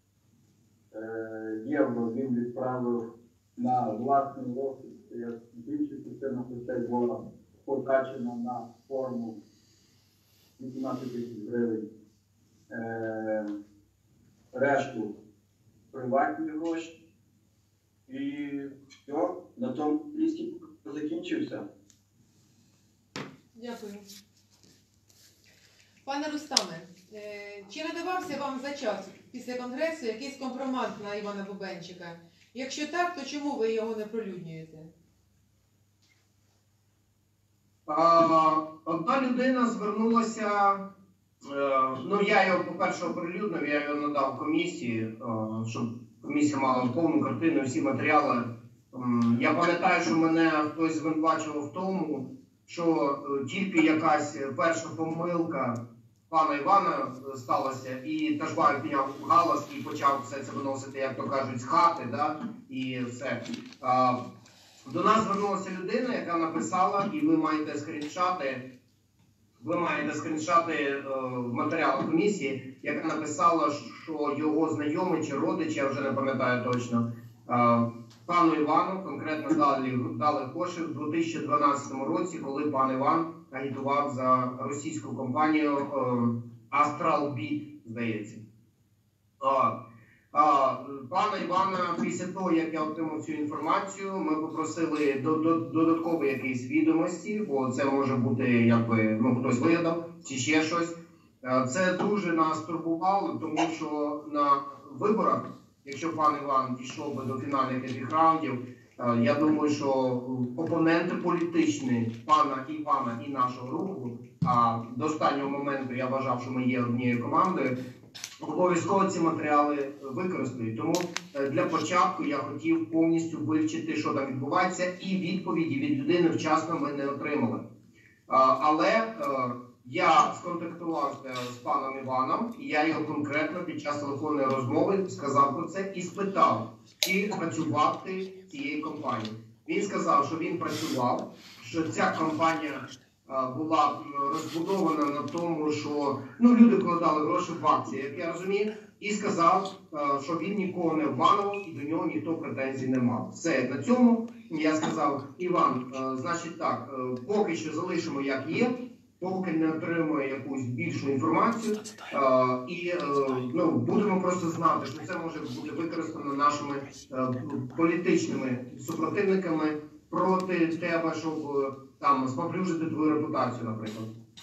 євро він відправив на власний розхід. Більше частина грошей була потрачена на форму вісімнадцять тисяч гривень. Е, решту приватні гроші. І все, на тому лісті закінчився. Дякую. Пане Рустаме, чи надавався вам за час після конгресу якийсь компромат на Івана Бубенчика? Якщо так, то чому ви його не пролюднюєте? Одна людина звернулася, ну я його, по-перше, оприлюднив, я його надав комісії, щоб комісія мала повну картину, всі матеріали. Я пам'ятаю, що мене хтось звинувачував в тому, що тільки якась перша помилка пана Івана сталося, і Ташбаєв підняв галас і почав все це виносити, як то кажуть, з хати, да? І все. А, до нас звернулася людина, яка написала, і ви маєте скріншати, ви маєте скріншати е, в матеріалах комісії, яка написала, що його знайомий чи родичі, я вже не пам'ятаю точно, е, пану Івану конкретно дали, дали кошик в дві тисячі дванадцятому році, коли пан Іван агітував за російську компанію е, Astralbit, здається. А, а, пана Івана, після того, як я отримав цю інформацію, ми попросили до, до, додаткові якісь відомості, бо це може бути, якби, ну, хтось вигадав, чи ще щось. Це дуже нас турбувало, тому що на виборах, якщо пан Іван дійшов би до фінальних этих раундів, Е, Я думаю, що опоненти політичні пана Івана і нашого руху, а до останнього моменту я вважав, що ми є однією командою, обов'язково ці матеріали використають. Тому е, для початку я хотів повністю вивчити, що там відбувається, і відповіді від людини вчасно ми не отримали. Е, Але е, я сконтактувався з паном Іваном, і я його конкретно під час телефонної розмови сказав про це і спитав, чи працював ти цієї компанії. Він сказав, що він працював, що ця компанія а, була м, розбудована на тому, що ну, люди вкладали гроші в акції, як я розумію, і сказав, а, що він нікого не обманував і до нього ніхто претензій не мав. Все, на цьому я сказав, Іван, а, значить так, а, поки що залишимо як є, поки не отримує якусь більшу інформацію, а, і а, ну, будемо просто знати, що це може бути використано нашими а, політичними супротивниками проти тебе, щоб там споплюжити твою репутацію, наприклад.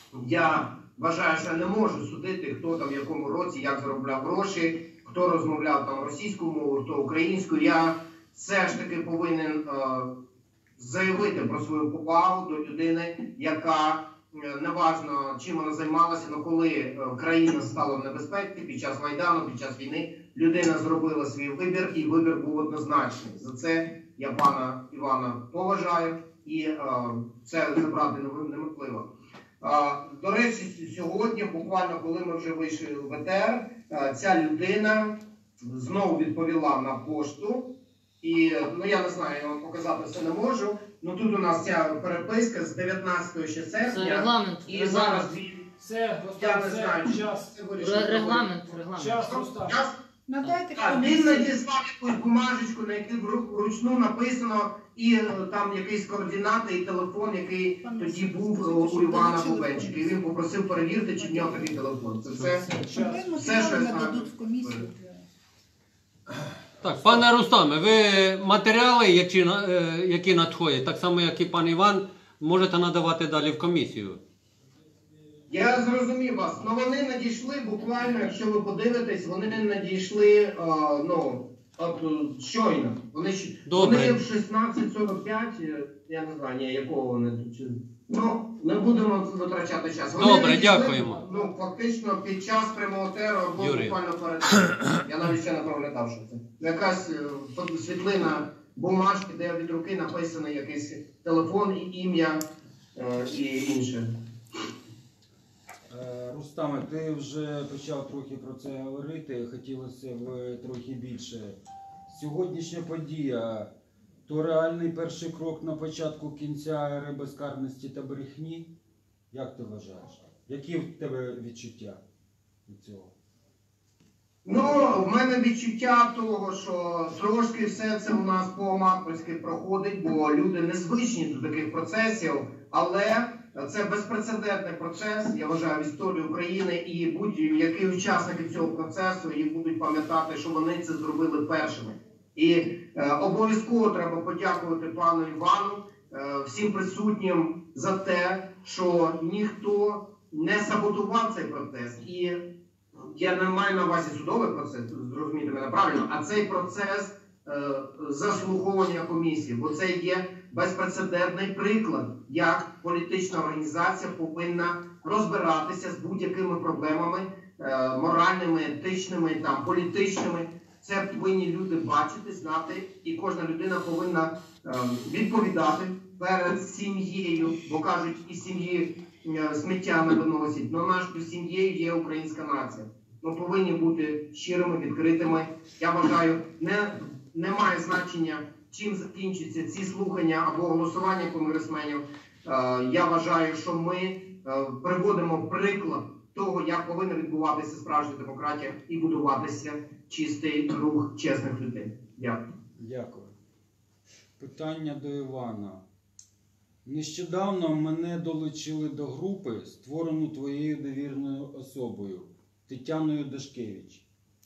Я вважаю, що я не можу судити, хто там в якому році, як заробляв гроші, хто розмовляв там російською мовою, хто українською. Я все ж таки повинен а, заявити про свою повагу до людини, яка неважно, чим вона займалася, але коли країна стала в небезпеці під час Майдану, під час війни, людина зробила свій вибір, і вибір був однозначний. За це я пана Івана поважаю, і е, це забрати неможливо. Е, до речі, сьогодні, буквально коли ми вже вийшли в ВТР, е, ця людина знову відповіла на пошту. І, ну я не знаю, я вам показати все не можу. Ну тут у нас ця переписка з дев'ятнадцятого ще Це серпня. регламент. І регламент. зараз він, Це, я Рустам, не це знаю, час. це вирішив. Ре- Регламент, регламент. Час, Рустам. Час? Надайте Так, він комісії. надіслав якусь бумажечку, на якій вру- вручну написано, і е, там якісь координати, і телефон, який Пане тоді Василь, був е, скажіть, що у Івана долучили Бубенчика. І комісію. він попросив перевірити, чи в нього такий телефон. Це все. Окремо Все, що я матеріали знаю. нададуть в комісію. Так, пане Рустаме, ви матеріали, які, на- е, які надходять, так само як і пан Іван, можете надавати далі в комісію. Я зрозумів вас. Ну вони надійшли буквально, якщо ви подивитесь, вони надійшли а, ну, от, е, щойно. Вони, щ- Добре. вони в шістнадцять сорок п'ять, е, я не знаю, ні, якого вони тут. чи- Ну, не будемо витрачати час. Вони Добре, надійшли, дякуємо. Ну, фактично під час прямого теру або Юрій. буквально перед. Я навіть ще не проглядав, що це. Якась е, фото- світлина бумажки, де від руки написаний якийсь телефон і ім'я е, і інше. Е, Рустаме, ти вже почав трохи про це говорити, хотілося б трохи більше. Сьогоднішня подія – то реальний перший крок на початку кінця ери безкарності та брехні? Як ти вважаєш? Які в тебе відчуття від цього? Ну, в мене відчуття того, що трошки все це у нас по-аматорськи проходить, бо люди не звичні до таких процесів, але це безпрецедентний процес, я вважаю, в історії України, і будь-які учасники цього процесу і будуть пам'ятати, що вони це зробили першими. І е, обов'язково треба подякувати пану Івану, е, всім присутнім за те, що ніхто не саботував цей процес. І я не маю на увазі судовий процес, зрозумійте мене правильно, а цей процес е, заслуговування комісії, бо це є безпрецедентний приклад, як політична організація повинна розбиратися з будь-якими проблемами е, моральними, етичними, там, політичними. Це повинні люди бачити, знати, і кожна людина повинна е, відповідати перед сім'єю, бо кажуть, і сім'ї е, сміття не виносять, але нашою сім'єю є українська нація. Ми повинні бути щирими, відкритими. Я вважаю, не, немає значення, чим закінчаться ці слухання або голосування конгресменів. Е, я вважаю, що ми е, приводимо приклад того, як повинна відбуватися справжня демократія і будуватися чистий рух чесних людей. Дякую. Дякую. Питання до Івана. Нещодавно мене долучили до групи, створену твоєю довірною особою Тетяною Дашкевич,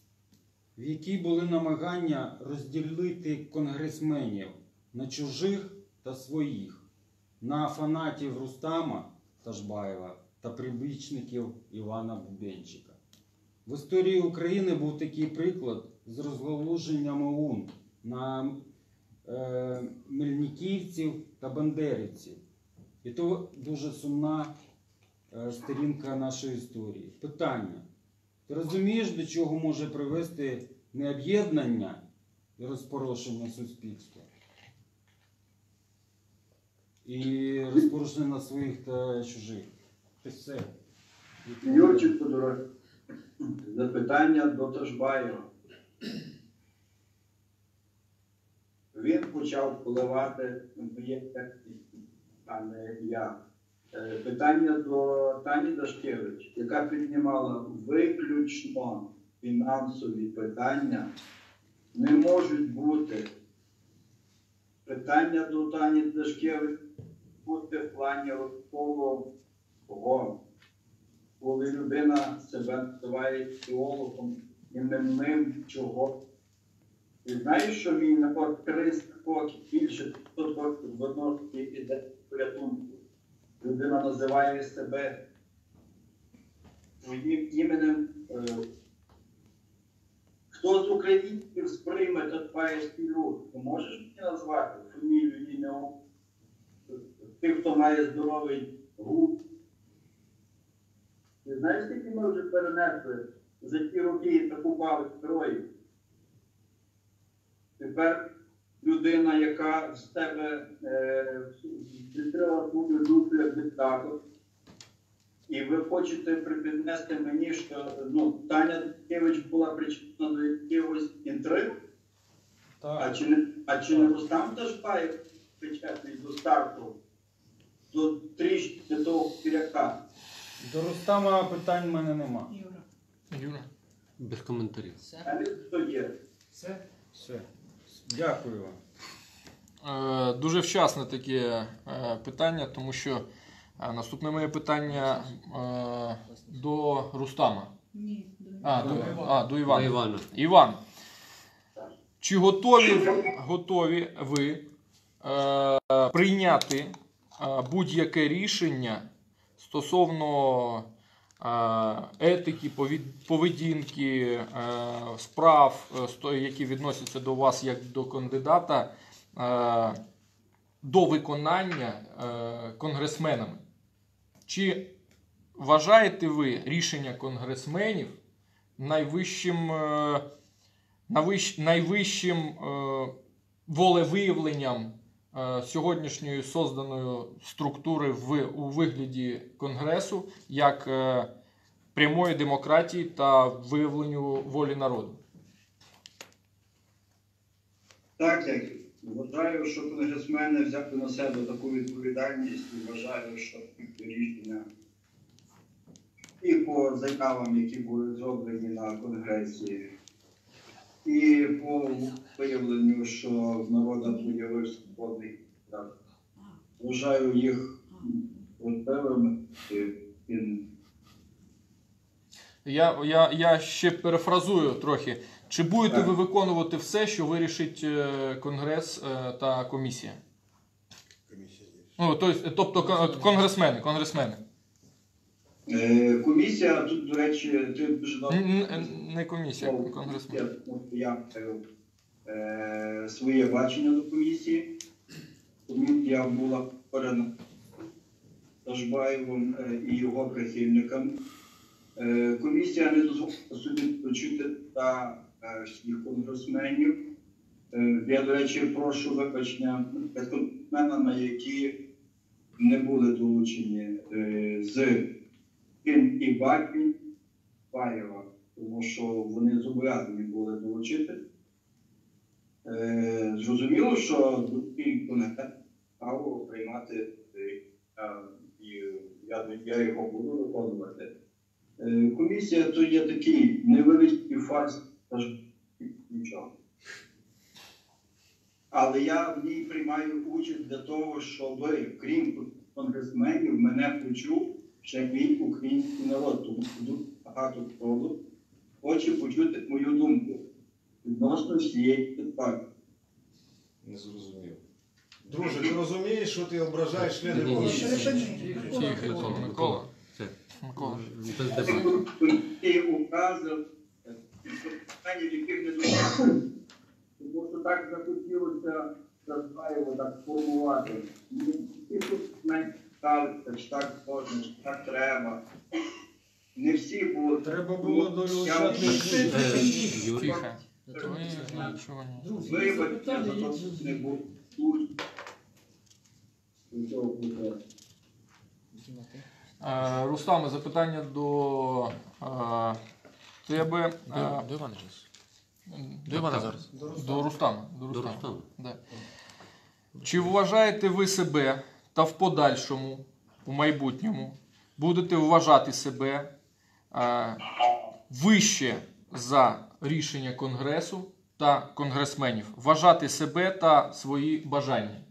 в якій були намагання розділити конгресменів на чужих та своїх, на фанатів Рустама Ташбаєва та прибічників Івана Бубенчика. В історії України був такий приклад з розголошенням ОУН на е, мельниківців та бандерівців. І то дуже сумна е, сторінка нашої історії. Питання. Ти розумієш, до чого може привести не об'єднання і розпорошення суспільства? І розпорошення своїх та чужих. Це все. Юрчик Тодоров, запитання до Ташбаєва. Він почав впливати на моє тексті, а не я. Е, Питання до Тані Дашкевич, яка піднімала виключно фінансові питання, не можуть бути. Питання до Тані Дашкевич бути в плані розколу, коли людина себе називає теологом і не ним чого. Ти знаєш, що мій народ триста років, більше сто років виносить іде порятунку. Людина називає себе своїм іменем. Хто з українців сприйме Ташбаєвський рух? Ти можеш мені назвати фамілію, ім'я? Тих, хто має здоровий рух. Ти знаєш, скільки ми вже перенесли за ті роки таку бавить героїв? Тепер людина, яка з тебе відкрила твою душу як диктатор, і ви хочете припіднести мені, що ну, Таня Дашкевич була причетна до якихось інтриг? А чи не, а чи не Рустам Ташбаєв причетний до старту, до тріщини того піряка? До Рустама питань в мене нема. Юра. Юра. Без коментарів. А не хто є? Все? Все. Дякую вам. Е, Дуже вчасне таке е, питання, тому що е, наступне моє питання е, до Рустама. Ні, до А, до, а, до Івана. До Івана. Іван, чи готові, готові ви е, прийняти е, будь-яке рішення стосовно е, етики, повід- поведінки, е, справ, е, сто- які відносяться до вас як до кандидата, е, до виконання е, конгресменами? Чи вважаєте ви рішення конгресменів найвищим, е, найвищ- найвищим е, волевиявленням е, сьогоднішньої созданої структури в, у вигляді Конгресу як е, прямої демократії та виявленню волі народу? Так, як вважаю, що конгресмени взяли на себе таку відповідальність і вважаю, що рішення і по заявам, які були зроблені на Конгресі, і по виявленню, що в народа появився свободний так. Вважаю їх важливими. і Я, я, я ще перефразую трохи. Чи будете ви виконувати все, що вирішить е, Конгрес е, та комісія? Ну, то есть, тобто кон- конгресмени, конгресмени. Е, Комісія, тут, до речі, ти дуже добре. Н- н- Не комісія, Слово конгресмени. комісія, тому що Я маю е, своє бачення до комісії. Комісія була створена Ташбаєвим е, і його прихильниками. Е, комісія не дозволила собі включити та е, всіх конгресменів. Е, я, до речі, прошу вибачення перед конгресменами, які не були долучені е, з Кін і Бакін Баєва, тому що вони зобов'язані були долучити. Е, зрозуміло, що другий конгрес право приймати е, і я, я його буду виконувати. Е, комісія то є такий невеличкий фарс, аж нічого. Але я в ній приймаю участь для того, щоб, крім конгресменів, мене почув ще мій український народ, тому що дуже багато хто хоче почути мою думку відносно всієї ситуації. Не зрозумів. Друже, ти розумієш, що ти ображаєш членів Ні-ні-ні. комісії? Тихо, Микола. Микола. Все. Микола. Без дебатів. Ті укази, питання, яких не допустили. Тому що так захотілося Ташбаєву так формувати. І тут мене ставиться, що так можна, що так треба. Не всі будуть. Треба було долю Я- Ощадної Тихо. Это вы ничего не... Вибачте, за те, що не буду. Нічого буде. Е, Рустаме, запитання до е, тебе. До, Е, до Івана зараз. до Івана зараз. До Рустама. До До Рустама. Рустама. Да. Чи вважаєте ви себе та в подальшому, у майбутньому, будете вважати себе е, вище за рішення Конгресу та конгресменів? Вважати себе та свої бажання?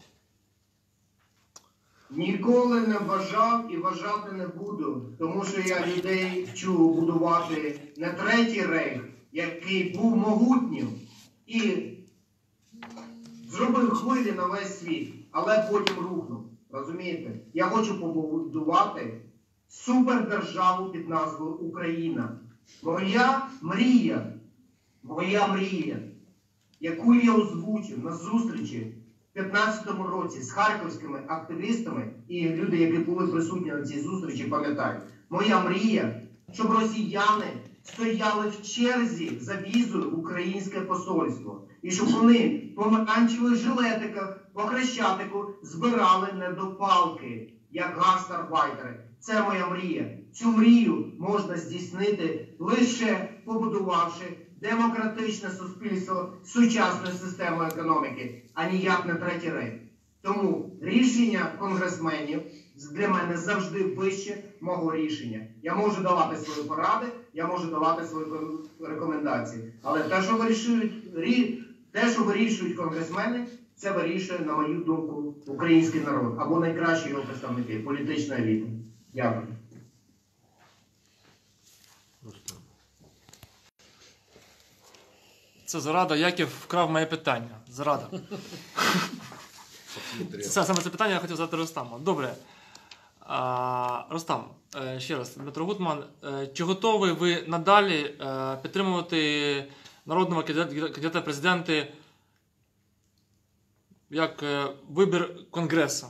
Ніколи не вважав і вважати не буду, тому що я людей вчу будувати не третій рейх, який був могутнім і зробив хвилі на весь світ, але потім рухнув. Розумієте? Я хочу побудувати супердержаву під назвою Україна. Моя мрія, моя мрія, яку я озвучив на зустрічі в п'ятнадцятому році з харківськими активістами, і люди, які були присутні на цій зустрічі, пам'ятають. Моя мрія, щоб росіяни стояли в черзі за візою в українське посольство. І щоб вони в помаранчевих жилетиках по Хрещатику збирали недопалки, як гастарбайтери. Це моя мрія. Цю мрію можна здійснити лише побудувавши демократичне суспільство з сучасною системою економіки, а ніяк не третій рейх. Тому рішення конгресменів для мене завжди вище мого рішення. Я можу давати свої поради, я можу давати свої рекомендації. Але те, що вирішують, те, що вирішують конгресмени, це вирішує, на мою думку, український народ або найкращі його представники, політична еліта. Дякую. Це Зарада Яків вкрав моє питання. Зарада. Це саме це питання я хотів задати Рустаму. Добре. А, Рустам, е, ще раз, Дмитро Гутман, е, чи готові ви надалі е, підтримувати народного кандидата в президенти як е, вибір Конгресу?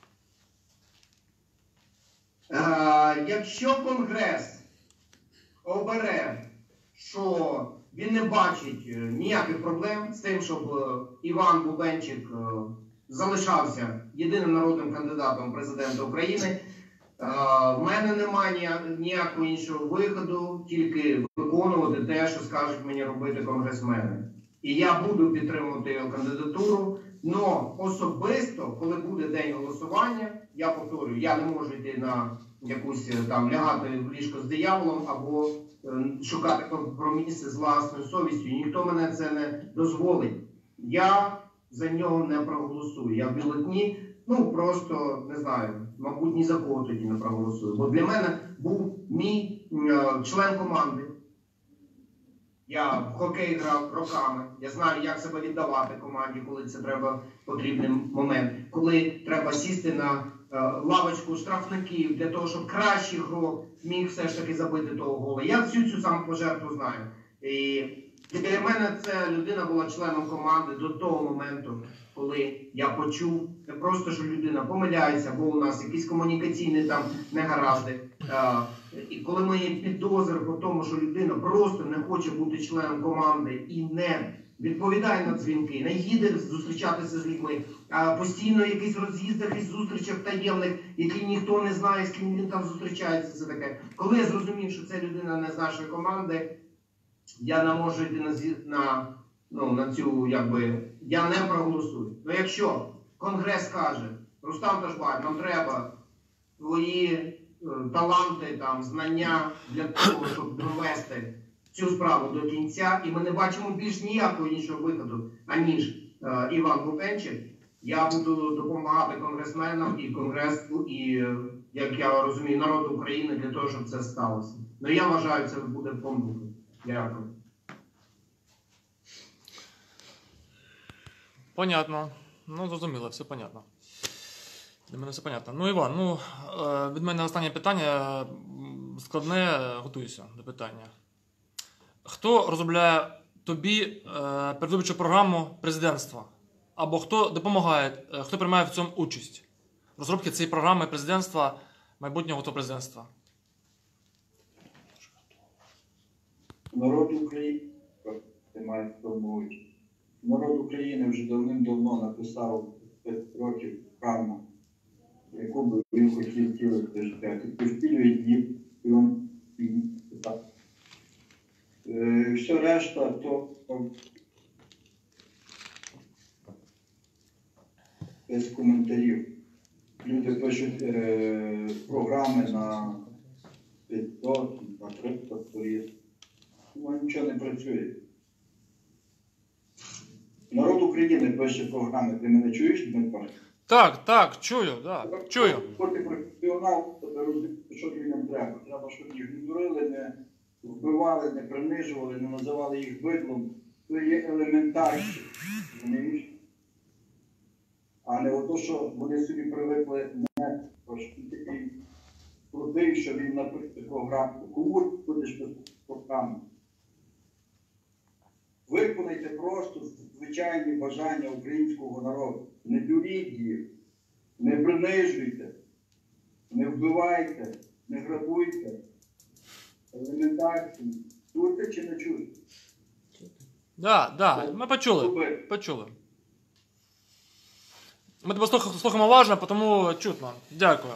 Е, якщо Конгрес обере, що він не бачить ніяких проблем з тим, щоб Іван Бубенчик залишався єдиним народним кандидатом в президента України, в мене немає ніякого іншого виходу, тільки виконувати те, що скажуть мені робити конгресмени. І я буду підтримувати його кандидатуру, але особисто, коли буде день голосування, я повторюю, я не можу йти на якусь там лягати в ліжко з дияволом або шукати компроміси з власною совістю. Ніхто мене це не дозволить. Я за нього не проголосую. Я в бюлетні, ну просто, не знаю, мабуть, ні за кого тоді не проголосую. Бо для мене був мій е, член команди. Я в хокей грав роками. Я знаю, як себе віддавати команді, коли це треба, потрібний момент. Коли треба сісти на е, лавочку штрафників для того, щоб кращий грок міг все ж таки забити того гола. Я всю цю самопожертву знаю. І для мене ця людина була членом команди до того моменту, коли я почув не просто, що людина помиляється, бо у нас якісь комунікаційні там негаразди. А, і коли ми є підозри по тому, що людина просто не хоче бути членом команди і не відповідає на дзвінки, не їде зустрічатися з людьми, а постійно в якихось роз'їздах і зустрічах таємних, які ніхто не знає, з ким він там зустрічається, це таке. Коли я зрозумів, що ця людина не з нашої команди, я не можу йти на, на, ну, на цю, якби, я не проголосую. Ну якщо Конгрес каже, Рустам Ташбаєв, нам треба твої е, таланти, там, знання для того, щоб довести цю справу до кінця, і ми не бачимо більш ніякого іншого виходу, аніж е, Іван Бубенчик, я буду допомагати конгресменам і Конгресу, і, е, як я розумію, народу України для того, щоб це сталося. Ну я вважаю, це буде помилка. Дякую. Понятно. Ну, зрозуміло, все понятно. Для мене все понятно. Ну, Іван, ну, е, від мене останнє питання м, складне, готуюся до питання. Хто розробляє тобі е, передвиборчу програму президентства? або хто допомагає, е, хто приймає в цьому участь? Розробки цієї програми президентства, майбутнього того президентства. Народ України має в тому участь. Народ України вже давним-давно написав п'ять років програму, яку би він хотів втілити життя. Тобто втілює її, і він так. Е, Все решта, то без коментарів. Люди пишуть е, програми на п'ятсот, на триста сторін. Ну, нічого не працює. Народ України пише програми. Ти мене чуєш, Дмитро? Так, так, чую, да, чую. Коли ти професіонал, то ти розумієш, що людям треба. Треба, щоб їх не дурили, не вбивали, не принижували, не називали їх бидлом. Це є елементарніше. Розумієш? А не ото, що вони собі привикли не трошки такий крутий, що він напише програму. Кому ти будеш писати програму? Виконайте просто звичайні бажання українського народу. Не дуріть їх, не принижуйте, не вбивайте, не грабуйте. Елементарні. Чуєте чи не чуєте? Да, да, ми почули, почули. Ми тебе слух- слухаємо уважно, тому чутно. Дякую.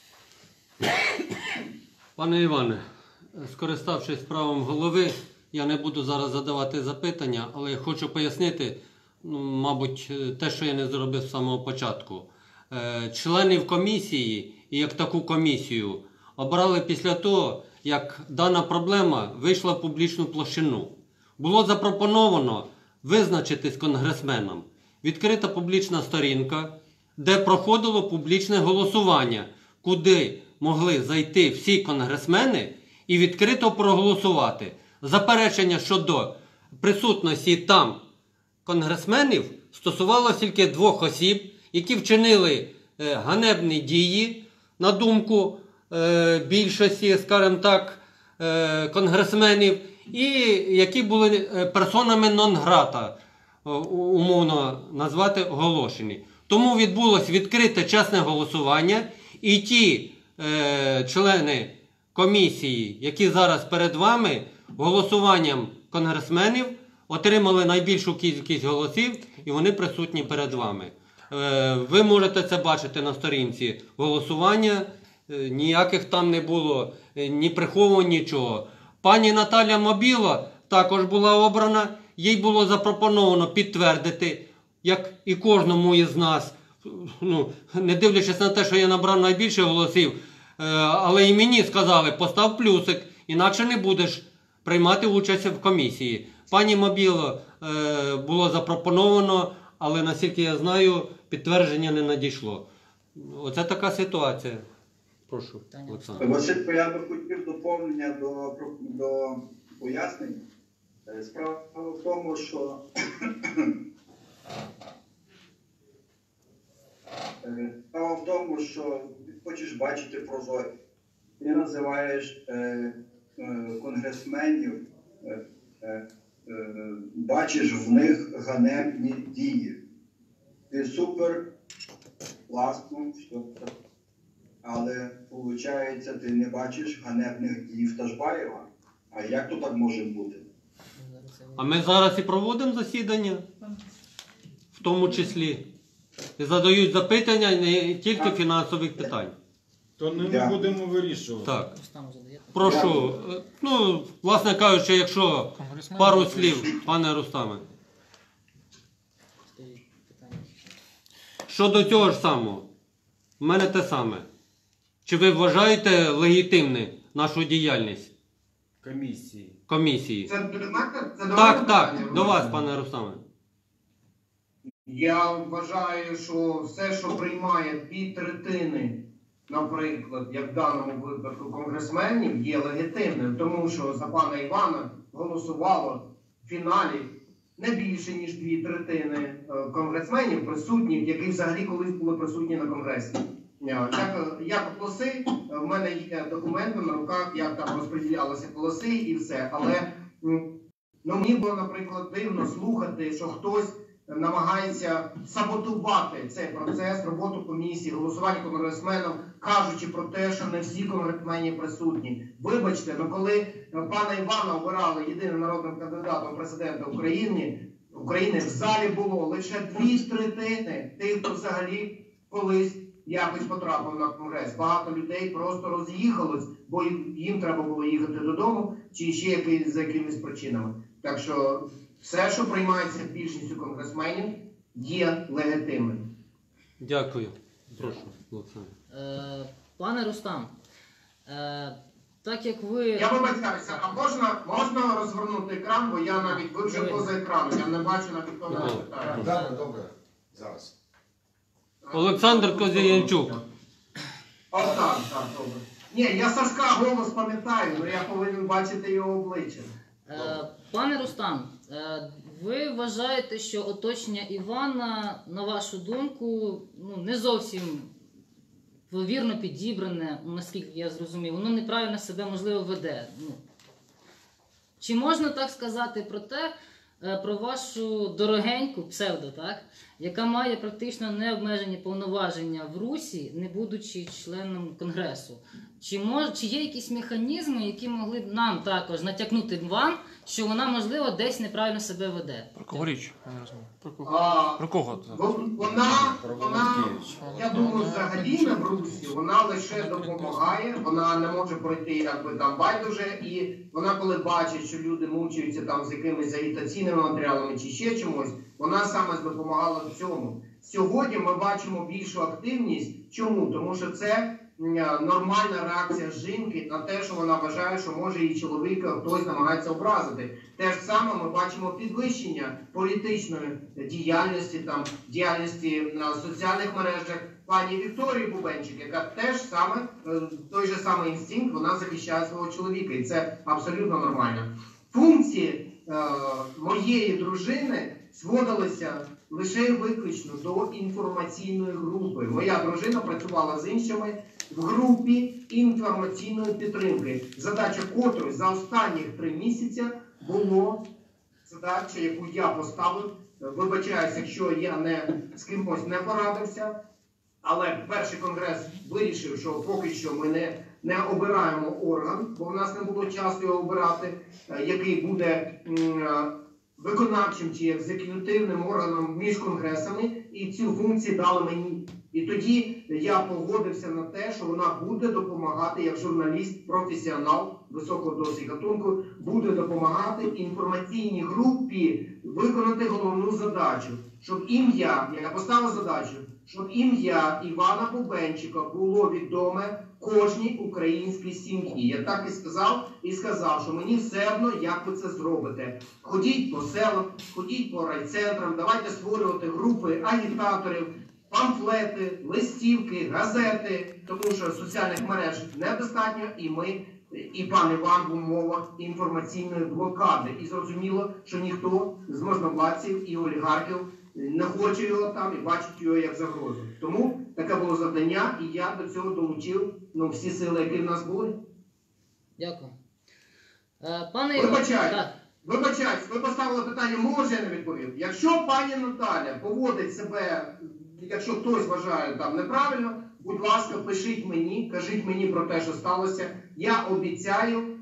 Пане Іване, скориставшись правом голови, я не буду зараз задавати запитання, але я хочу пояснити, ну, мабуть, те, що я не зробив з самого початку. Е, Членів комісії і як таку комісію обрали після того, як дана проблема вийшла в публічну площину. Було запропоновано визначитись конгресменам. Відкрита публічна сторінка, де проходило публічне голосування, куди могли зайти всі конгресмени і відкрито проголосувати. Заперечення щодо присутності там конгресменів стосувалося тільки двох осіб, які вчинили е, ганебні дії, на думку е, більшості, скажімо так, е, конгресменів, і які були е, персонами нон-грата, е, умовно назвати, оголошені. Тому відбулося відкрите чесне голосування, і ті е, члени комісії, які зараз перед вами, голосуванням конгресменів отримали найбільшу кількість голосів, і вони присутні перед вами. Е, ви можете це бачити на сторінці голосування, е, ніяких там не було, е, ні приховувань, нічого. Пані Наталя Мобіла також була обрана, їй було запропоновано підтвердити, як і кожному із нас, ну, не дивлячись на те, що я набрав найбільше голосів, е, але і мені сказали, постав плюсик, інакше не будеш приймати участь в комісії. Пані Мобіло е, було запропоновано, але, наскільки я знаю, підтвердження не надійшло. Оце така ситуація. Прошу, Олександр. Василько, я би хотів доповнення до, до пояснень. Е, Справа в тому, що е, справа в тому, що ти хочеш бачити прозорість. Ти називаєш е, е, конгресменів, е, е, е, бачиш в них ганебні дії. Ти супер, класно, все. Але, виходить, ти не бачиш ганебних дій Ташбаєва. А як то так може бути? А ми зараз і проводимо засідання, в тому числі. І задають запитання не тільки фінансових питань. То не ми будемо вирішувати. Так. Прошу, е, ну, власне кажучи, якщо пару слів, пане Рустаме. Щодо цього ж самого, в мене те саме. Чи ви вважаєте легітимною нашу діяльність? Комісії. Комісії. Це до мене? Це до Так, мене так, питання? до вас, пане Рустаме. Я вважаю, що все, що приймає дві третини, наприклад, як в даному випадку конгресменів, є легітимним, тому що за пана Івана голосувало в фіналі не більше, ніж дві третини е, конгресменів присутніх, які взагалі колись були присутні на конгресі. Як, як голоси, в мене є документи на руках, як там розподілялися голоси і все. Але м, ну, мені було, наприклад, дивно слухати, що хтось намагається саботувати цей процес, роботу комісії, голосування конгресменів, кажучи про те, що не всі конгресмени присутні. Вибачте, ну коли пана Івана обирали єдиним народним кандидатом президента України, України в залі було лише дві третини тих, хто взагалі колись якось потрапив на конгрес. Багато людей просто роз'їхалось, бо їм треба було їхати додому, чи ще які, за якимись причинами. Так що все, що приймається більшістю конгресменів, є легітимним. Дякую. Прошу, Олександр. Е, Пане Рустам, е, так як ви... Я вибачаюся, а можна, можна розвернути екран, бо я навіть, ви вже поза екраном, я не бачу навіть того Добре. питання. Добре, добре. Зараз. Олександр Козіянчук. О, так, так, добре. Ні, я Сашка голос пам'ятаю, але я повинен бачити його обличчя. Е, Пане Рустам, е, ви вважаєте, що оточення Івана, на вашу думку, ну, не зовсім вірно підібране, наскільки я зрозумів, воно неправильно себе, можливо, веде. Ну, чи можна так сказати про те, е, про вашу дорогеньку псевдо, так, яка має практично необмежені повноваження в Русі, не будучи членом Конгресу? Чи, мож, чи є якісь механізми, які могли б нам також натякнути вам, що вона, можливо, десь неправильно себе веде? Про кого річ? Я не розумію. Про кого? А, Про кого? Вона, вона, я думаю, взагалі не в Русі, вона лише допомагає, вона не може пройти якби там байдуже, і вона коли бачить, що люди мучаються там з якимись агітаційними матеріалами чи ще чимось, вона саме допомагала в цьому. Сьогодні ми бачимо більшу активність. Чому? Тому що це нормальна реакція жінки на те, що вона вважає, що може її чоловіка хтось намагається образити. Те ж саме ми бачимо підвищення політичної діяльності, там, діяльності на соціальних мережах пані Вікторії Бубенчик, яка теж саме, той же самий інстинкт, вона захищає свого чоловіка. І це абсолютно нормально. Функції е, моєї дружини зводилися лише і виключно до інформаційної групи. Моя дружина працювала з іншими в групі інформаційної підтримки, задача котрої за останні три місяці було задача, яку я поставив. Вибачаюся, якщо я не з кимось не порадився, але перший конгрес вирішив, що поки що ми не, не обираємо орган, бо в нас не було часу його обирати, який буде м, виконавчим чи екзекутивним органом між конгресами, і цю функцію дали мені. І тоді я погодився на те, що вона буде допомагати, як журналіст, професіонал високого досвіду гатунку, буде допомагати інформаційній групі виконати головну задачу, щоб ім'я, я поставив задачу, щоб ім'я Івана Бубенчика було відоме кожній українській сім'ї. Я так і сказав, і сказав, що мені все одно, як ви це зробите. Ходіть по селам, ходіть по райцентрам, давайте створювати групи агітаторів, памфлети, листівки, газети, тому що соціальних мереж недостатньо, і ми, і пан Іван в умовах інформаційної блокади. І зрозуміло, що ніхто з можновладців і олігархів не хоче його там і бачить його як загрозу. Тому таке було завдання, і я до цього долучив ну, всі сили, які в нас були. Дякую. Е, Пане Вибачайте. Так. Вибачайте, ви поставили питання, може я не відповів. Якщо пані Наталя поводить себе, якщо хтось вважає там неправильно, будь ласка, пишіть мені, кажіть мені про те, що сталося. Я обіцяю, е,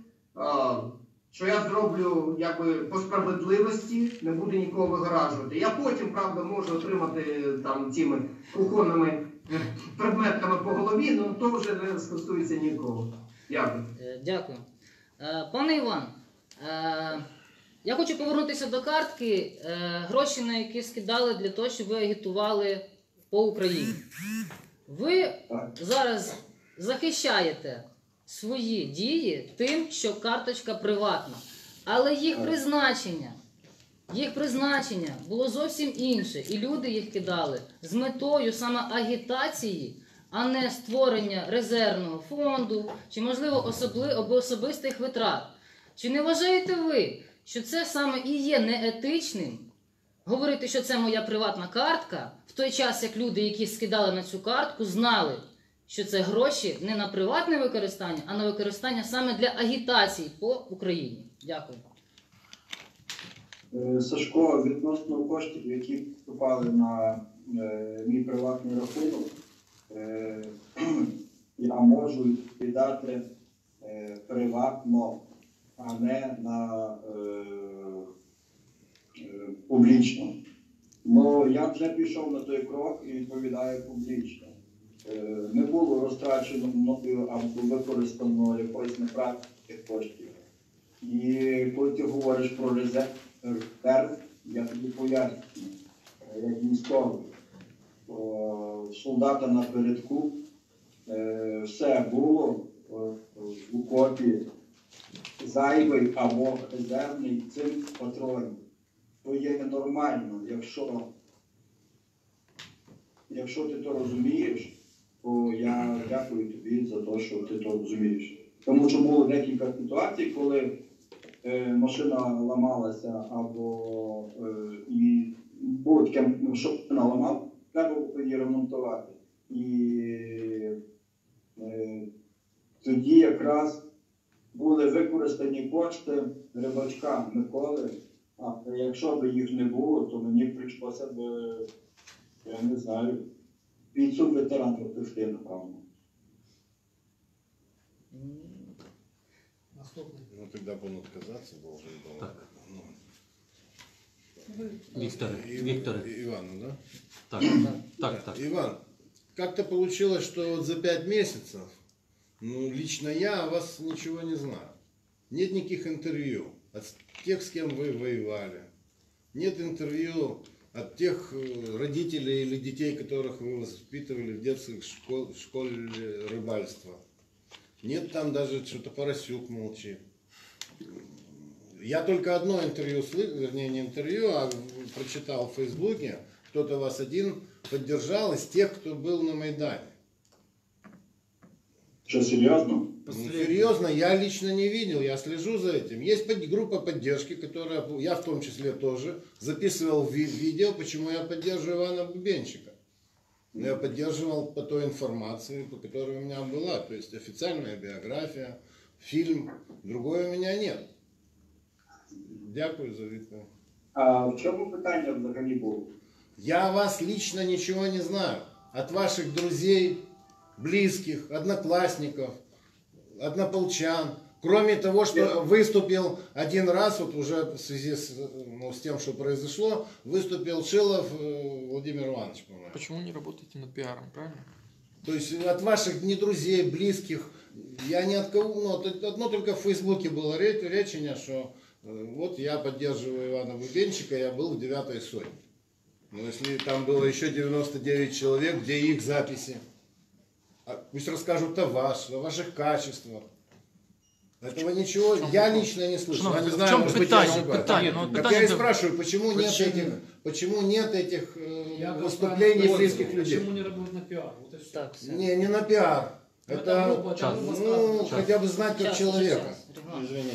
що я зроблю якби по справедливості, не буду нікого вигоражувати. Я потім, правда, можу отримати там цими кухонними предметами по голові, але то вже не стосується нікого. Дякую. Е, Дякую. Е, Пане Іван, е, я хочу повернутися до картки, е, гроші на які скидали для того, щоб ви агітували по Україні. Ви зараз захищаєте свої дії тим, що карточка приватна. Але їх призначення, їх призначення було зовсім інше. І люди їх кидали з метою саме агітації, а не створення резервного фонду, чи, можливо, особли, або особистих витрат. Чи не вважаєте ви, що це саме і є неетичним говорити, що це моя приватна картка, в той час, як люди, які скидали на цю картку, знали, що це гроші не на приватне використання, а на використання саме для агітації по Україні? Дякую. Е, Сашко, відносно коштів, які вступали на е, мій приватний рахунок, е, я можу віддати е, приватно, а не на е, е, публічно. Ну, я вже пішов на той крок і відповідаю публічно. Е, не було розтрачено мною або використано якоїсь неправильних коштів. І коли ти говориш про резерв, резерв я тобі пояснюю, е, як військовий. О, солдата напередку е, все було е, в окопі зайвий або резервний цинк патронів. То є нормально, якщо, якщо ти то розумієш, то я дякую тобі за те, що ти то розумієш. Тому що було декілька ситуацій, коли е, машина ламалася або е, і було таке, що машина ламала, треба було її ремонтувати. І е, тоді якраз були використані кошти рибачка Миколи. А якщо б їх не було, то мені прийшлося б, я не знаю, підсум ветеран пропустити, напевно. Ну тогда бы он отказаться должен был. Так. Ну. Віктор, И- Віктор. и- Ивану, да? Так, так, так. Иван, как-то получилось, что вот за пять месяцев, ну, лично я о вас ничего не знаю. Нет никаких интервью от тех, с кем вы воевали. Нет интервью от тех э, родителей или детей, которых вы воспитывали в детских школ, школе рыбальства. Нет там даже что-то Поросюк молчит. Я только одно интервью, слышал, вернее не интервью, а прочитал в Фейсбуке, кто-то вас один поддержал из тех, кто был на Майдане. Що, серйозно? Ну, серьезно, я лично не видел, я слежу за этим. Есть под- группа поддержки, которая, я в том числе тоже, записывал ви- видео, почему я поддерживаю Ивана Бубенчика. Но я поддерживал по той информации, по которой у меня была. То есть официальная биография, фильм, другой у меня нет. Дякую за відповідь. А в чому питання взагалі було? Я о вас лично ничего не знаю. От ваших друзей, близких, одноклассников, однополчан. Кроме того, что выступил один раз, вот уже в связи с, ну, с тем, что произошло, выступил Шилов э, Владимир Иванович, по-моему. Почему не работаете над пиаром, правильно? То есть от ваших не друзей, близких, я ни от кого, ну, вот одно только в Фейсбуке было речь, речение, что э, вот я поддерживаю Ивана Бубенчика, я был в девятой сотне. Но если там было еще девяносто девять человек, где их записи? А пусть расскажут о вас, о ваших качествах. Этого ничего я лично не слышал. Шановні, Я не в знаю, чому может быть, я питання? ошибаюсь. Питання, ну, Так питання я и до- спрашиваю, почему, нет Почему? этих, почему нет этих э, Я выступлений правильно близких понял, людей? Почему не работать на пиар? Вот и все. Так, все. Не, не на пиар. Ну, это Это, грубо, это час. грубо ну, сказано. хотя бы знать как Час, человека. час, регламент. Извините.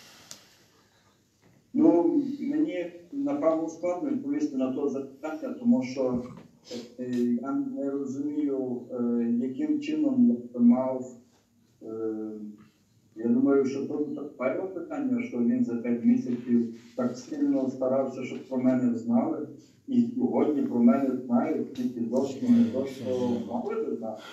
Ну, мені, напевно, складно відповісти на то запитання, тому що е, я не розумію, е, яким чином я б мав. Е, я думаю, що то перше питання, що він за п'ять місяців так сильно старався, щоб про мене знали. І сьогодні про мене знають тільки зовсім не то, що могли знати.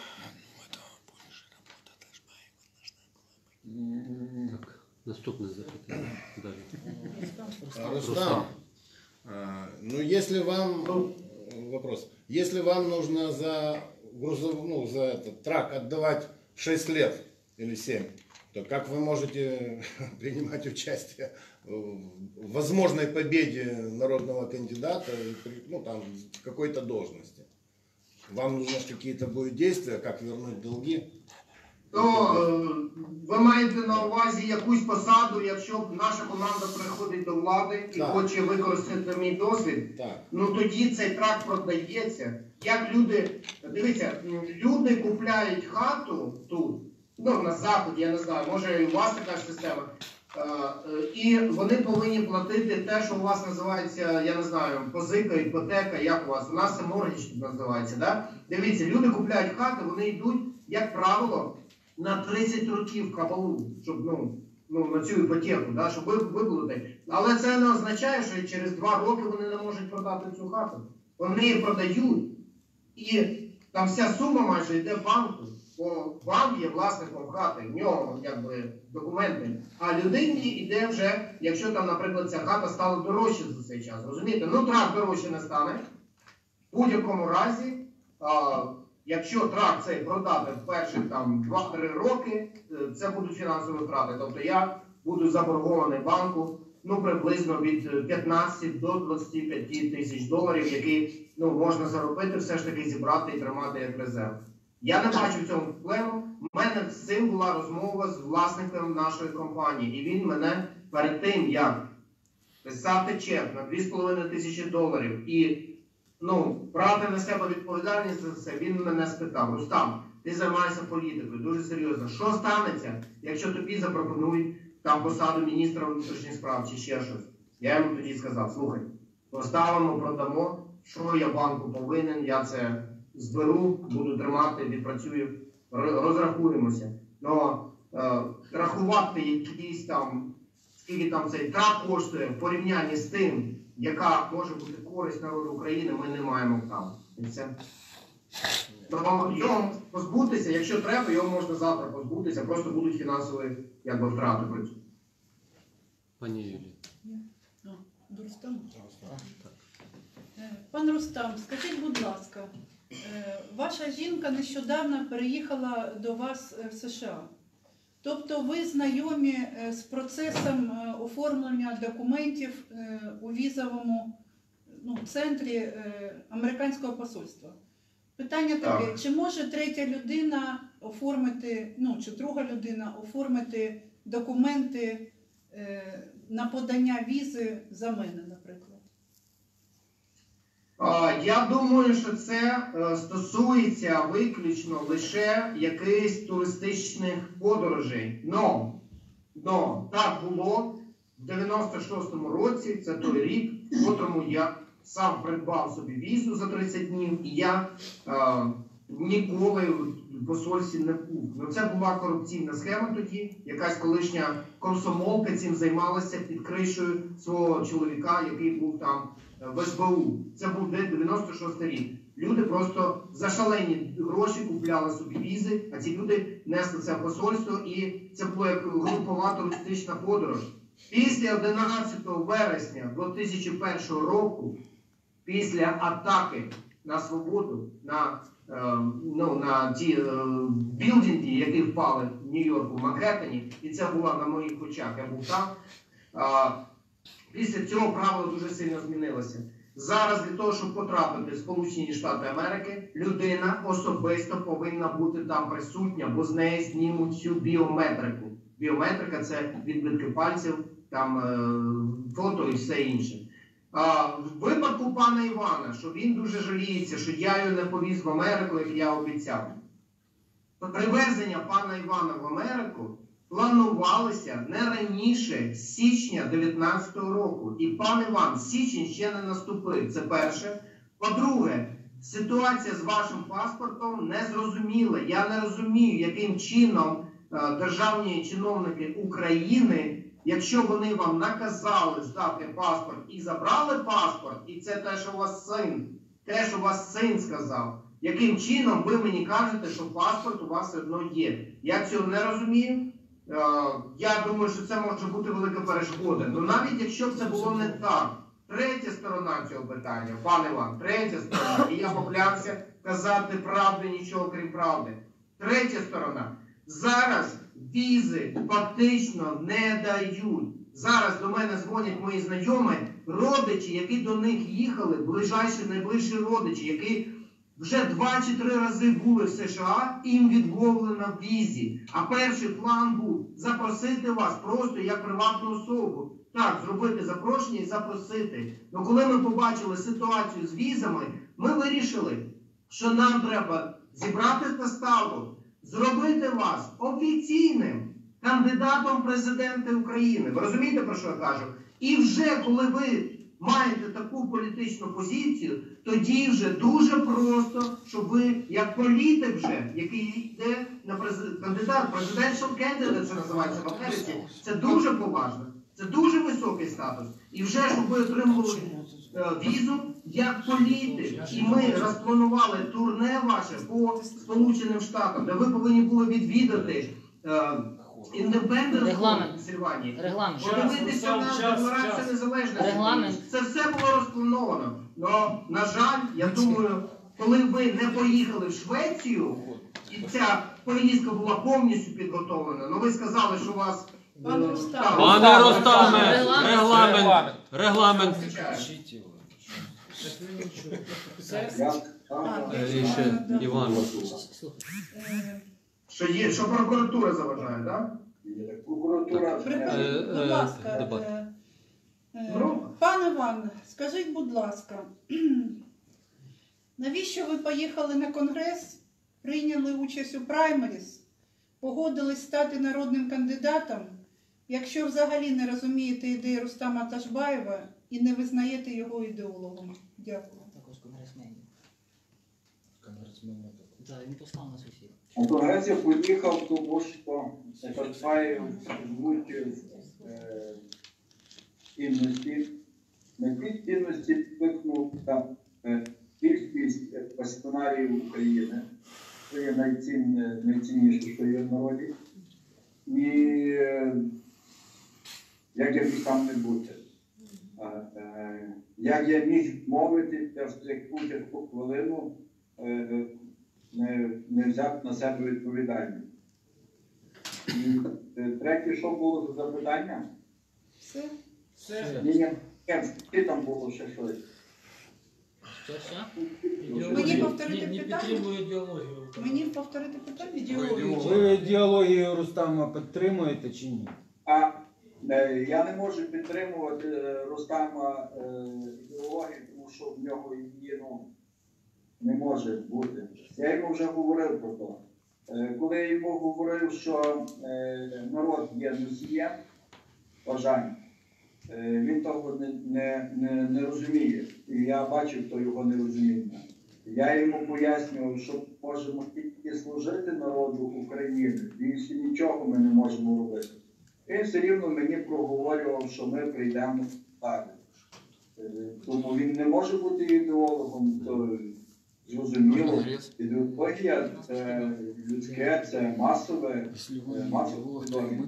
Так, наступне запитання. Далі. А, Рустам, а, ну если вам вопрос, если вам нужно за грузов, ну, за этот трак отдавать шесть лет или семь, то как вы можете принимать участие в возможной победе народного кандидата, и при- ну там в какой-то должности? Вам нужно какие-то будут действия, как вернуть долги? То е, ви маєте на увазі якусь посаду, якщо наша команда приходить до влади і Так. хоче використати мій досвід, Так. ну тоді цей трак продається. Як люди, дивіться, м, люди купляють хату тут, ну на заході, я не знаю, може і у вас така ж система. Е, е, І вони повинні платити те, що у вас називається, я не знаю, позика, іпотека, як у вас. У нас це моргідж називається. Да? Дивіться, люди купляють хати, вони йдуть, як правило, на тридцять років в кабалу, щоб, ну, ну, на цю іпотеку, да, щоб виплатити. Але це не означає, що через два роки вони не можуть продати цю хату. Вони її продають, і там вся сума майже йде банку. Бо банк є власником хати, в нього якби документи. А людині йде вже, якщо там, наприклад, ця хата стала дорожче за цей час. Розумієте? Ну, трак дорожче не стане. В будь-якому разі, а, якщо трак цей продати в перших там два-три роки, це будуть фінансові втрати. Тобто я буду заборгований банку, ну, приблизно від п'ятнадцяти до двадцяти п'яти тисяч доларів, які, ну, можна заробити, все ж таки зібрати і тримати як резерв. Я не бачу в цьому проблему. У мене з цим була розмова з власником нашої компанії. І він мене перед тим, як писати чек на дві з половиною тисячі доларів і, ну, брати на себе відповідальність за це, він мене спитав: Рустам, ти займаєшся політикою, дуже серйозно. Що станеться, якщо тобі запропонують там посаду міністра внутрішніх справ чи ще щось? Я йому тоді сказав: слухай, поставимо, продамо, що я банку повинен, я це зберу, буду тримати, відпрацюю, розрахуємося. Но е, рахувати якісь там, скільки там цей трак коштує в порівнянні з тим, яка може бути користь народу України, ми не маємо права. І все. Тому його позбутися, якщо треба, його можна завтра позбутися, просто будуть фінансові, якби, втрати при цьому. Пані Юлія. До Рустама? Пан Рустам, скажіть, будь ласка, ваша жінка нещодавно переїхала до вас в США. Тобто ви знайомі з процесом оформлення документів у візовому, ну, центрі американського посольства. Питання таке: так, чи може третя людина оформити, ну, чи друга людина оформити документи на подання візи за мене, наприклад? Я думаю, що це стосується виключно лише якихось туристичних подорожей. Но, но так було в дев'яносто шостому році, це той рік, в котрому я сам придбав собі візу за тридцять днів, і я е, ніколи в посольстві не був. Ну, це була корупційна схема тоді, якась колишня комсомолка цим займалася під кришею свого чоловіка, який був там в ес бе у. Це був дев'яносто шостий рік. Люди просто за шалені гроші купляли собі візи, а ці люди несли це в посольство, і це була як групова туристична подорож. Після одинадцятого вересня дві тисячі першого року, після атаки на свободу, на, е, ну, на ті е, білдинги, які впали в Нью-Йорку, в Манхеттені, і це було на моїх очах, я був там, е, після цього правило дуже сильно змінилося. Зараз для того, щоб потрапити в Сполучені Штати Америки, людина особисто повинна бути там присутня, бо з неї знімуть всю біометрику. Біометрика – це відбитки пальців, там е, фото і все інше. А, в випадку пана Івана, що він дуже жаліється, що я його не повіз в Америку, як я обіцяв. Привезення пана Івана в Америку планувалося не раніше січня дев'ятнадцятого року. І пан Іван, січень ще не наступив, це перше. По-друге, ситуація з вашим паспортом не зрозуміла. Я не розумію, яким чином е, державні чиновники України, якщо вони вам наказали здати паспорт і забрали паспорт, і це те, що у вас син, те, що у вас син сказав, яким чином ви мені кажете, що паспорт у вас все одно є. Я цього не розумію. Я думаю, що це може бути велика перешкода. Ну навіть якщо б це було не так, третя сторона цього питання, пан Іван, третя сторона, і я поклявся казати правди, нічого крім правди. Третя сторона. Зараз візи фактично не дають. Зараз до мене дзвонять мої знайомі, родичі, які до них їхали, ближайші, найближчі родичі, які вже два чи три рази були в США, їм відмовлено в візі. А перший план був запросити вас просто як приватну особу. Так, зробити запрошення і запросити. Ну коли ми побачили ситуацію з візами, ми вирішили, що нам треба зібрати заставу, зробити вас офіційним кандидатом в президенти України. Ви розумієте, про що я кажу? І вже коли ви маєте таку політичну позицію, тоді вже дуже просто, щоб ви, як політик вже, який йде на през- кандидат, presidential candidate, що називається в Америці, це дуже поважно, це дуже високий статус. І вже, щоб ви отримували е, візу як політик, і ми розпланували турне ваше по Сполученим Штатам, де ви повинні були відвідати е, Індепендент Регламент. Пенсильванії. Регламент. Подивитися Час, на час, декларацію час. незалежності. Регламент. Це все було розплановано. Но, на жаль, я думаю, коли ви не поїхали в Швецію, і ця поїздка була повністю підготовлена, ну ви сказали, що у вас... Пан е, Рустам. так, Пане Рустам, Рустаме, Регламент. регламент, регламент. Я А, Е, і ще да. Іван. Е, Що є, що прокуратура заважає, так? прокуратура Припиніть, Е, будь е, ласка, дебат. е, е, Ну. пане Іван, скажіть, будь ласка, навіщо ви поїхали на конгрес, прийняли участь у праймеріс, погодились стати народним кандидатом, якщо взагалі не розумієте ідеї Рустама Ташбаєва і не визнаєте його ідеологом? Дякую. Також конгресмен. Так, він послав нас усіх. На конгрес я поїхав, тому що Ташбаєв звучив е, цінності. На ті цінності викнув там е, більшість пасіонарів України. Це є найцінне, найцінніше, що є в народі. І е, як я міг там не бути. Е, е, як я міг мовити, я в таку хвилину е, не, не взяв на себе відповідальність. І е, третє, що було за запитання? Все? Все. Ні, ні, ні, там було ще щось. Що, що? Мені повторити Не питання? підтримує ідеологію. Мені повторити питання? Ви ідеологію Рустама підтримуєте чи ні? А е, я не можу підтримувати е, Рустама е, ідеологію, тому що в нього її ну, не може бути. Я йому вже говорив про то. Е, коли я йому говорив, що е, народ є носієм бажань, е, він того не, не, не, не розуміє. І я бачив, то його не розуміння. Я йому пояснював, що можемо тільки служити народу України, більше нічого ми не можемо робити. Він все рівно мені проговорював, що ми прийдемо далі. Е, Тому він не може бути ідеологом, то зрозуміло. Ідеологія – це людське, це масове, е, масове.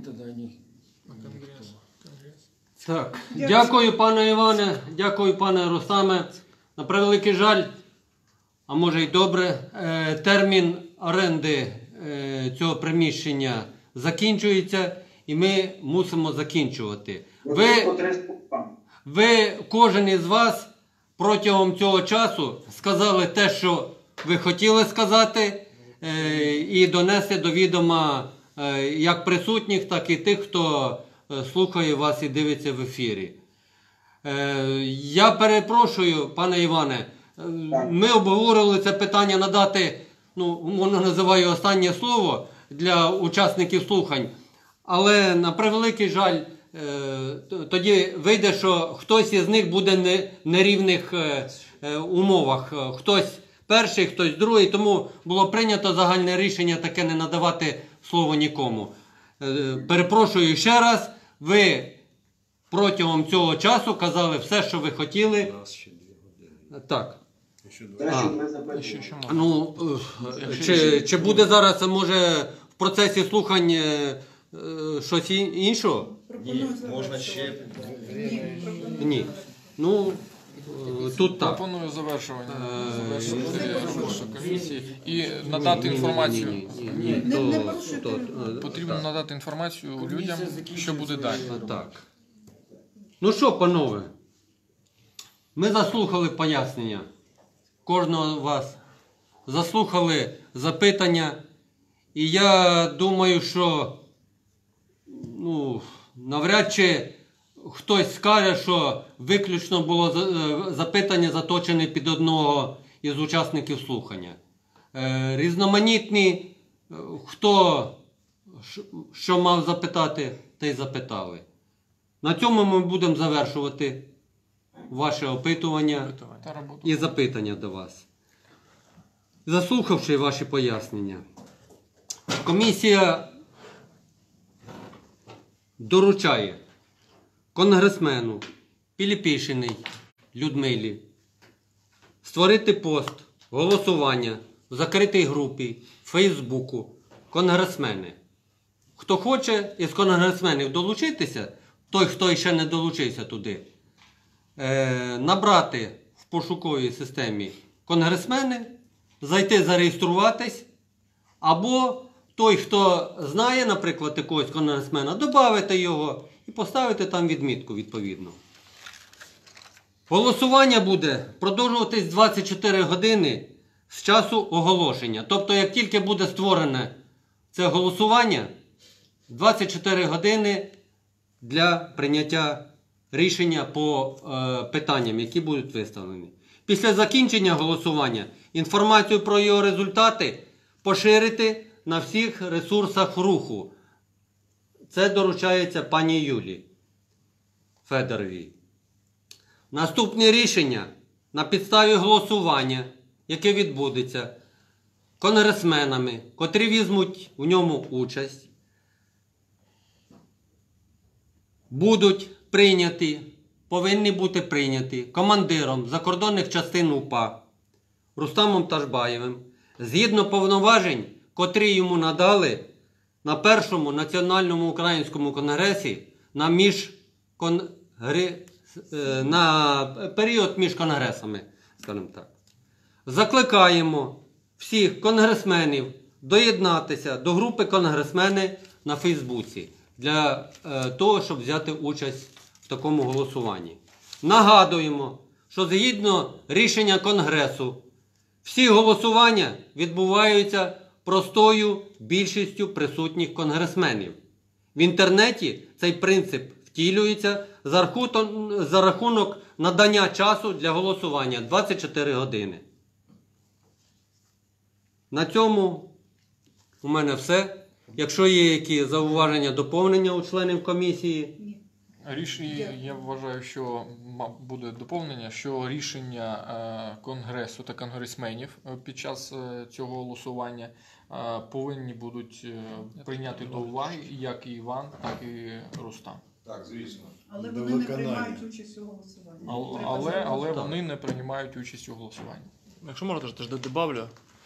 Так, дякую, пане Іване, дякую, пане Рустаме. На превеликий жаль, а може й добре, е, термін оренди е, цього приміщення закінчується, і ми мусимо закінчувати. Ви, По три слова. ви, кожен із вас протягом цього часу сказали те, що ви хотіли сказати, е, і донесли до відома е, як присутніх, так і тих, хто е, слухає вас і дивиться в ефірі. Е, я перепрошую, пане Іване, е, ми обговорювали це питання надати, ну, воно називаю останнє слово для учасників слухань, але на превеликий жаль, е, тоді вийде, що хтось із них буде не, в нерівних е, е, умовах. Хтось перший, хтось другий, тому було прийнято загальне рішення таке не надавати слово нікому. Е, перепрошую ще раз, ви протягом цього часу казали все, що ви хотіли. Так. Те, А. що ми запитували. Ще, ще можна. Ну, е, чи, чи буде зараз, може, в процесі слухань е, е, щось ін- іншого? Пропоную можна завершувати. ще- Ні, пропоную Ні. завершувати. Ну, е, тут так. Пропоную завершувати, Е, завершувати Це роботу прошу. комісії і надати інформацію. Ні, ні, ні, ні, Не- то- не порушуйте то- регламент. е, Потрібно так. надати інформацію людям, що буде далі. Так. Ну що, панове, ми заслухали пояснення кожного з вас, заслухали запитання, і я думаю, що ну, навряд чи хтось скаже, що виключно було за- е, запитання заточене під одного із учасників слухання. Е, Різноманітні, е, хто ш- що мав запитати, те й запитали. На цьому ми будемо завершувати ваше опитування Опитування. Та робота. і запитання до вас. Заслухавши ваші пояснення, комісія доручає конгресмену Піліпішиній Людмилі створити пост голосування в закритій групі Фейсбуку «Конгресмени». Хто хоче із конгресменів долучитися, той, хто ще не долучився туди, е, набрати в пошуковій системі «Конгресмени», зайти зареєструватись, або той, хто знає, наприклад, якогось конгресмена, додати його і поставити там відмітку відповідно. Голосування буде продовжуватись двадцять чотири години з часу оголошення. Тобто, як тільки буде створене це голосування, двадцять чотири години для прийняття рішення по е, питанням, які будуть виставлені. Після закінчення голосування інформацію про його результати поширити на всіх ресурсах руху. Це доручається пані Юлії Федоровій. Наступне рішення на підставі голосування, яке відбудеться конгресменами, котрі візьмуть в ньому участь, будуть прийняті, повинні бути прийняті командиром закордонних частин УПА Рустамом Ташбаєвим, згідно повноважень, котрі йому надали на першому національному українському конгресі на, міжконгре... на період між конгресами, скажімо так. Закликаємо всіх конгресменів доєднатися до групи «Конгресмени» на Фейсбуці для е, того, щоб взяти участь в такому голосуванні. Нагадуємо, що згідно рішення Конгресу всі голосування відбуваються простою більшістю присутніх конгресменів. В інтернеті цей принцип втілюється за рахунок, за рахунок надання часу для голосування двадцять чотири години. На цьому у мене все. Якщо є які зауваження, доповнення у членів комісії. Рішення, я вважаю, що буде доповнення, що рішення Конгресу та конгресменів під час цього голосування повинні будуть прийняти до уваги як і Іван, так і Рустам. Так, звісно. Але До вони не виконання. приймають участь у голосуванні. Але, Треба але, зробити. але вони не приймають участь у голосуванні. Якщо можна, теж добавлю.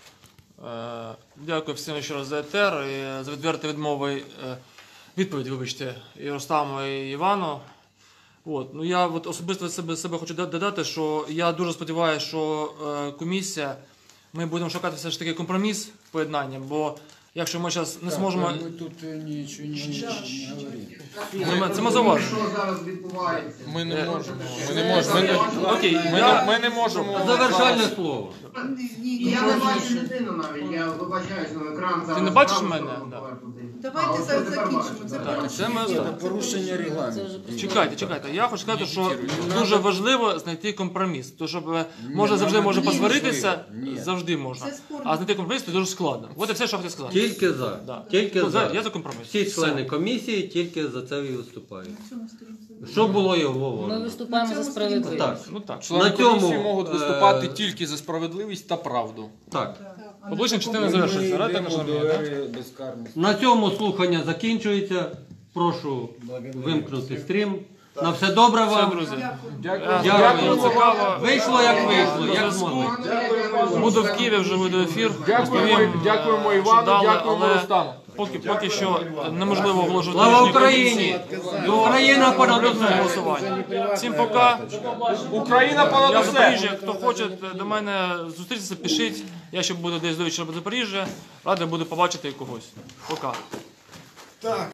Е, Дякую всім ще раз за етер і за відверті відмови, е, відповідь, вибачте, і Рустаму, і Івану. От. Ну, я от особисто себе, себе хочу додати, що я дуже сподіваюся, що е, комісія, ми будемо шукати все ж таки компроміс поєднання, бо якщо ми зараз не зможемо... Ми тут нічого не говоримо. Ми, це ми зауважимо. Що зараз відбувається? Ми не можемо. Ми не можемо. Ми не, окей, ми не, ми не можемо... Завершальне слово. Ні, ні, ні. Я не бачу дитину навіть, я вибачаюсь на екран зараз. Ти не бачиш правду мене? сторону Да. повернути. Давайте А, зараз оце тепер закінчимо. бачу. Це Так, порушення. це ми- Це порушення регламенту. Чекайте, чекайте. Я хочу сказати, що дуже важливо знайти компроміс. То, щоб може завжди може ні, посваритися, ні. завжди можна. Це спорно. А знайти компроміс це дуже складно. От і все, що я хотів сказати. Тільки за. Да. Тільки Ну, за. Я за компроміс. Всі Все. члени комісії тільки за це і виступають. На цьому сторінці. Що було його Ми говорено? виступаємо На за цьому справедливість. Так, Ну так. На Члени цьому, комісії можуть е, виступати тільки за справедливість та правду. так. Так. А Публічна не частина такому- завершується. Ради Йдемо нашої до армії, ери безкарності. На цьому слухання закінчується. Прошу вимкнути стрім. На все добре Все, вам. друзі. Дякую. Е, Дякую. Цікаво. Вийшло як вийшло, як зв'язку. змогли. Буду в Києві, вже веду ефір. Дякуємо, Розповім, дякуємо е, Івану, що дали, дякуємо але Рустаму. Поки, поки що неможливо оголошувати Слава рішення Україні! комісії. Україна понад До усе! голосування. Всім пока. Україна понад Я в усе! Запоріжжя. Хто хоче до мене зустрітися, пишіть. Я ще буду десь до вечора в Запоріжжя. Радий буду побачити когось. Пока.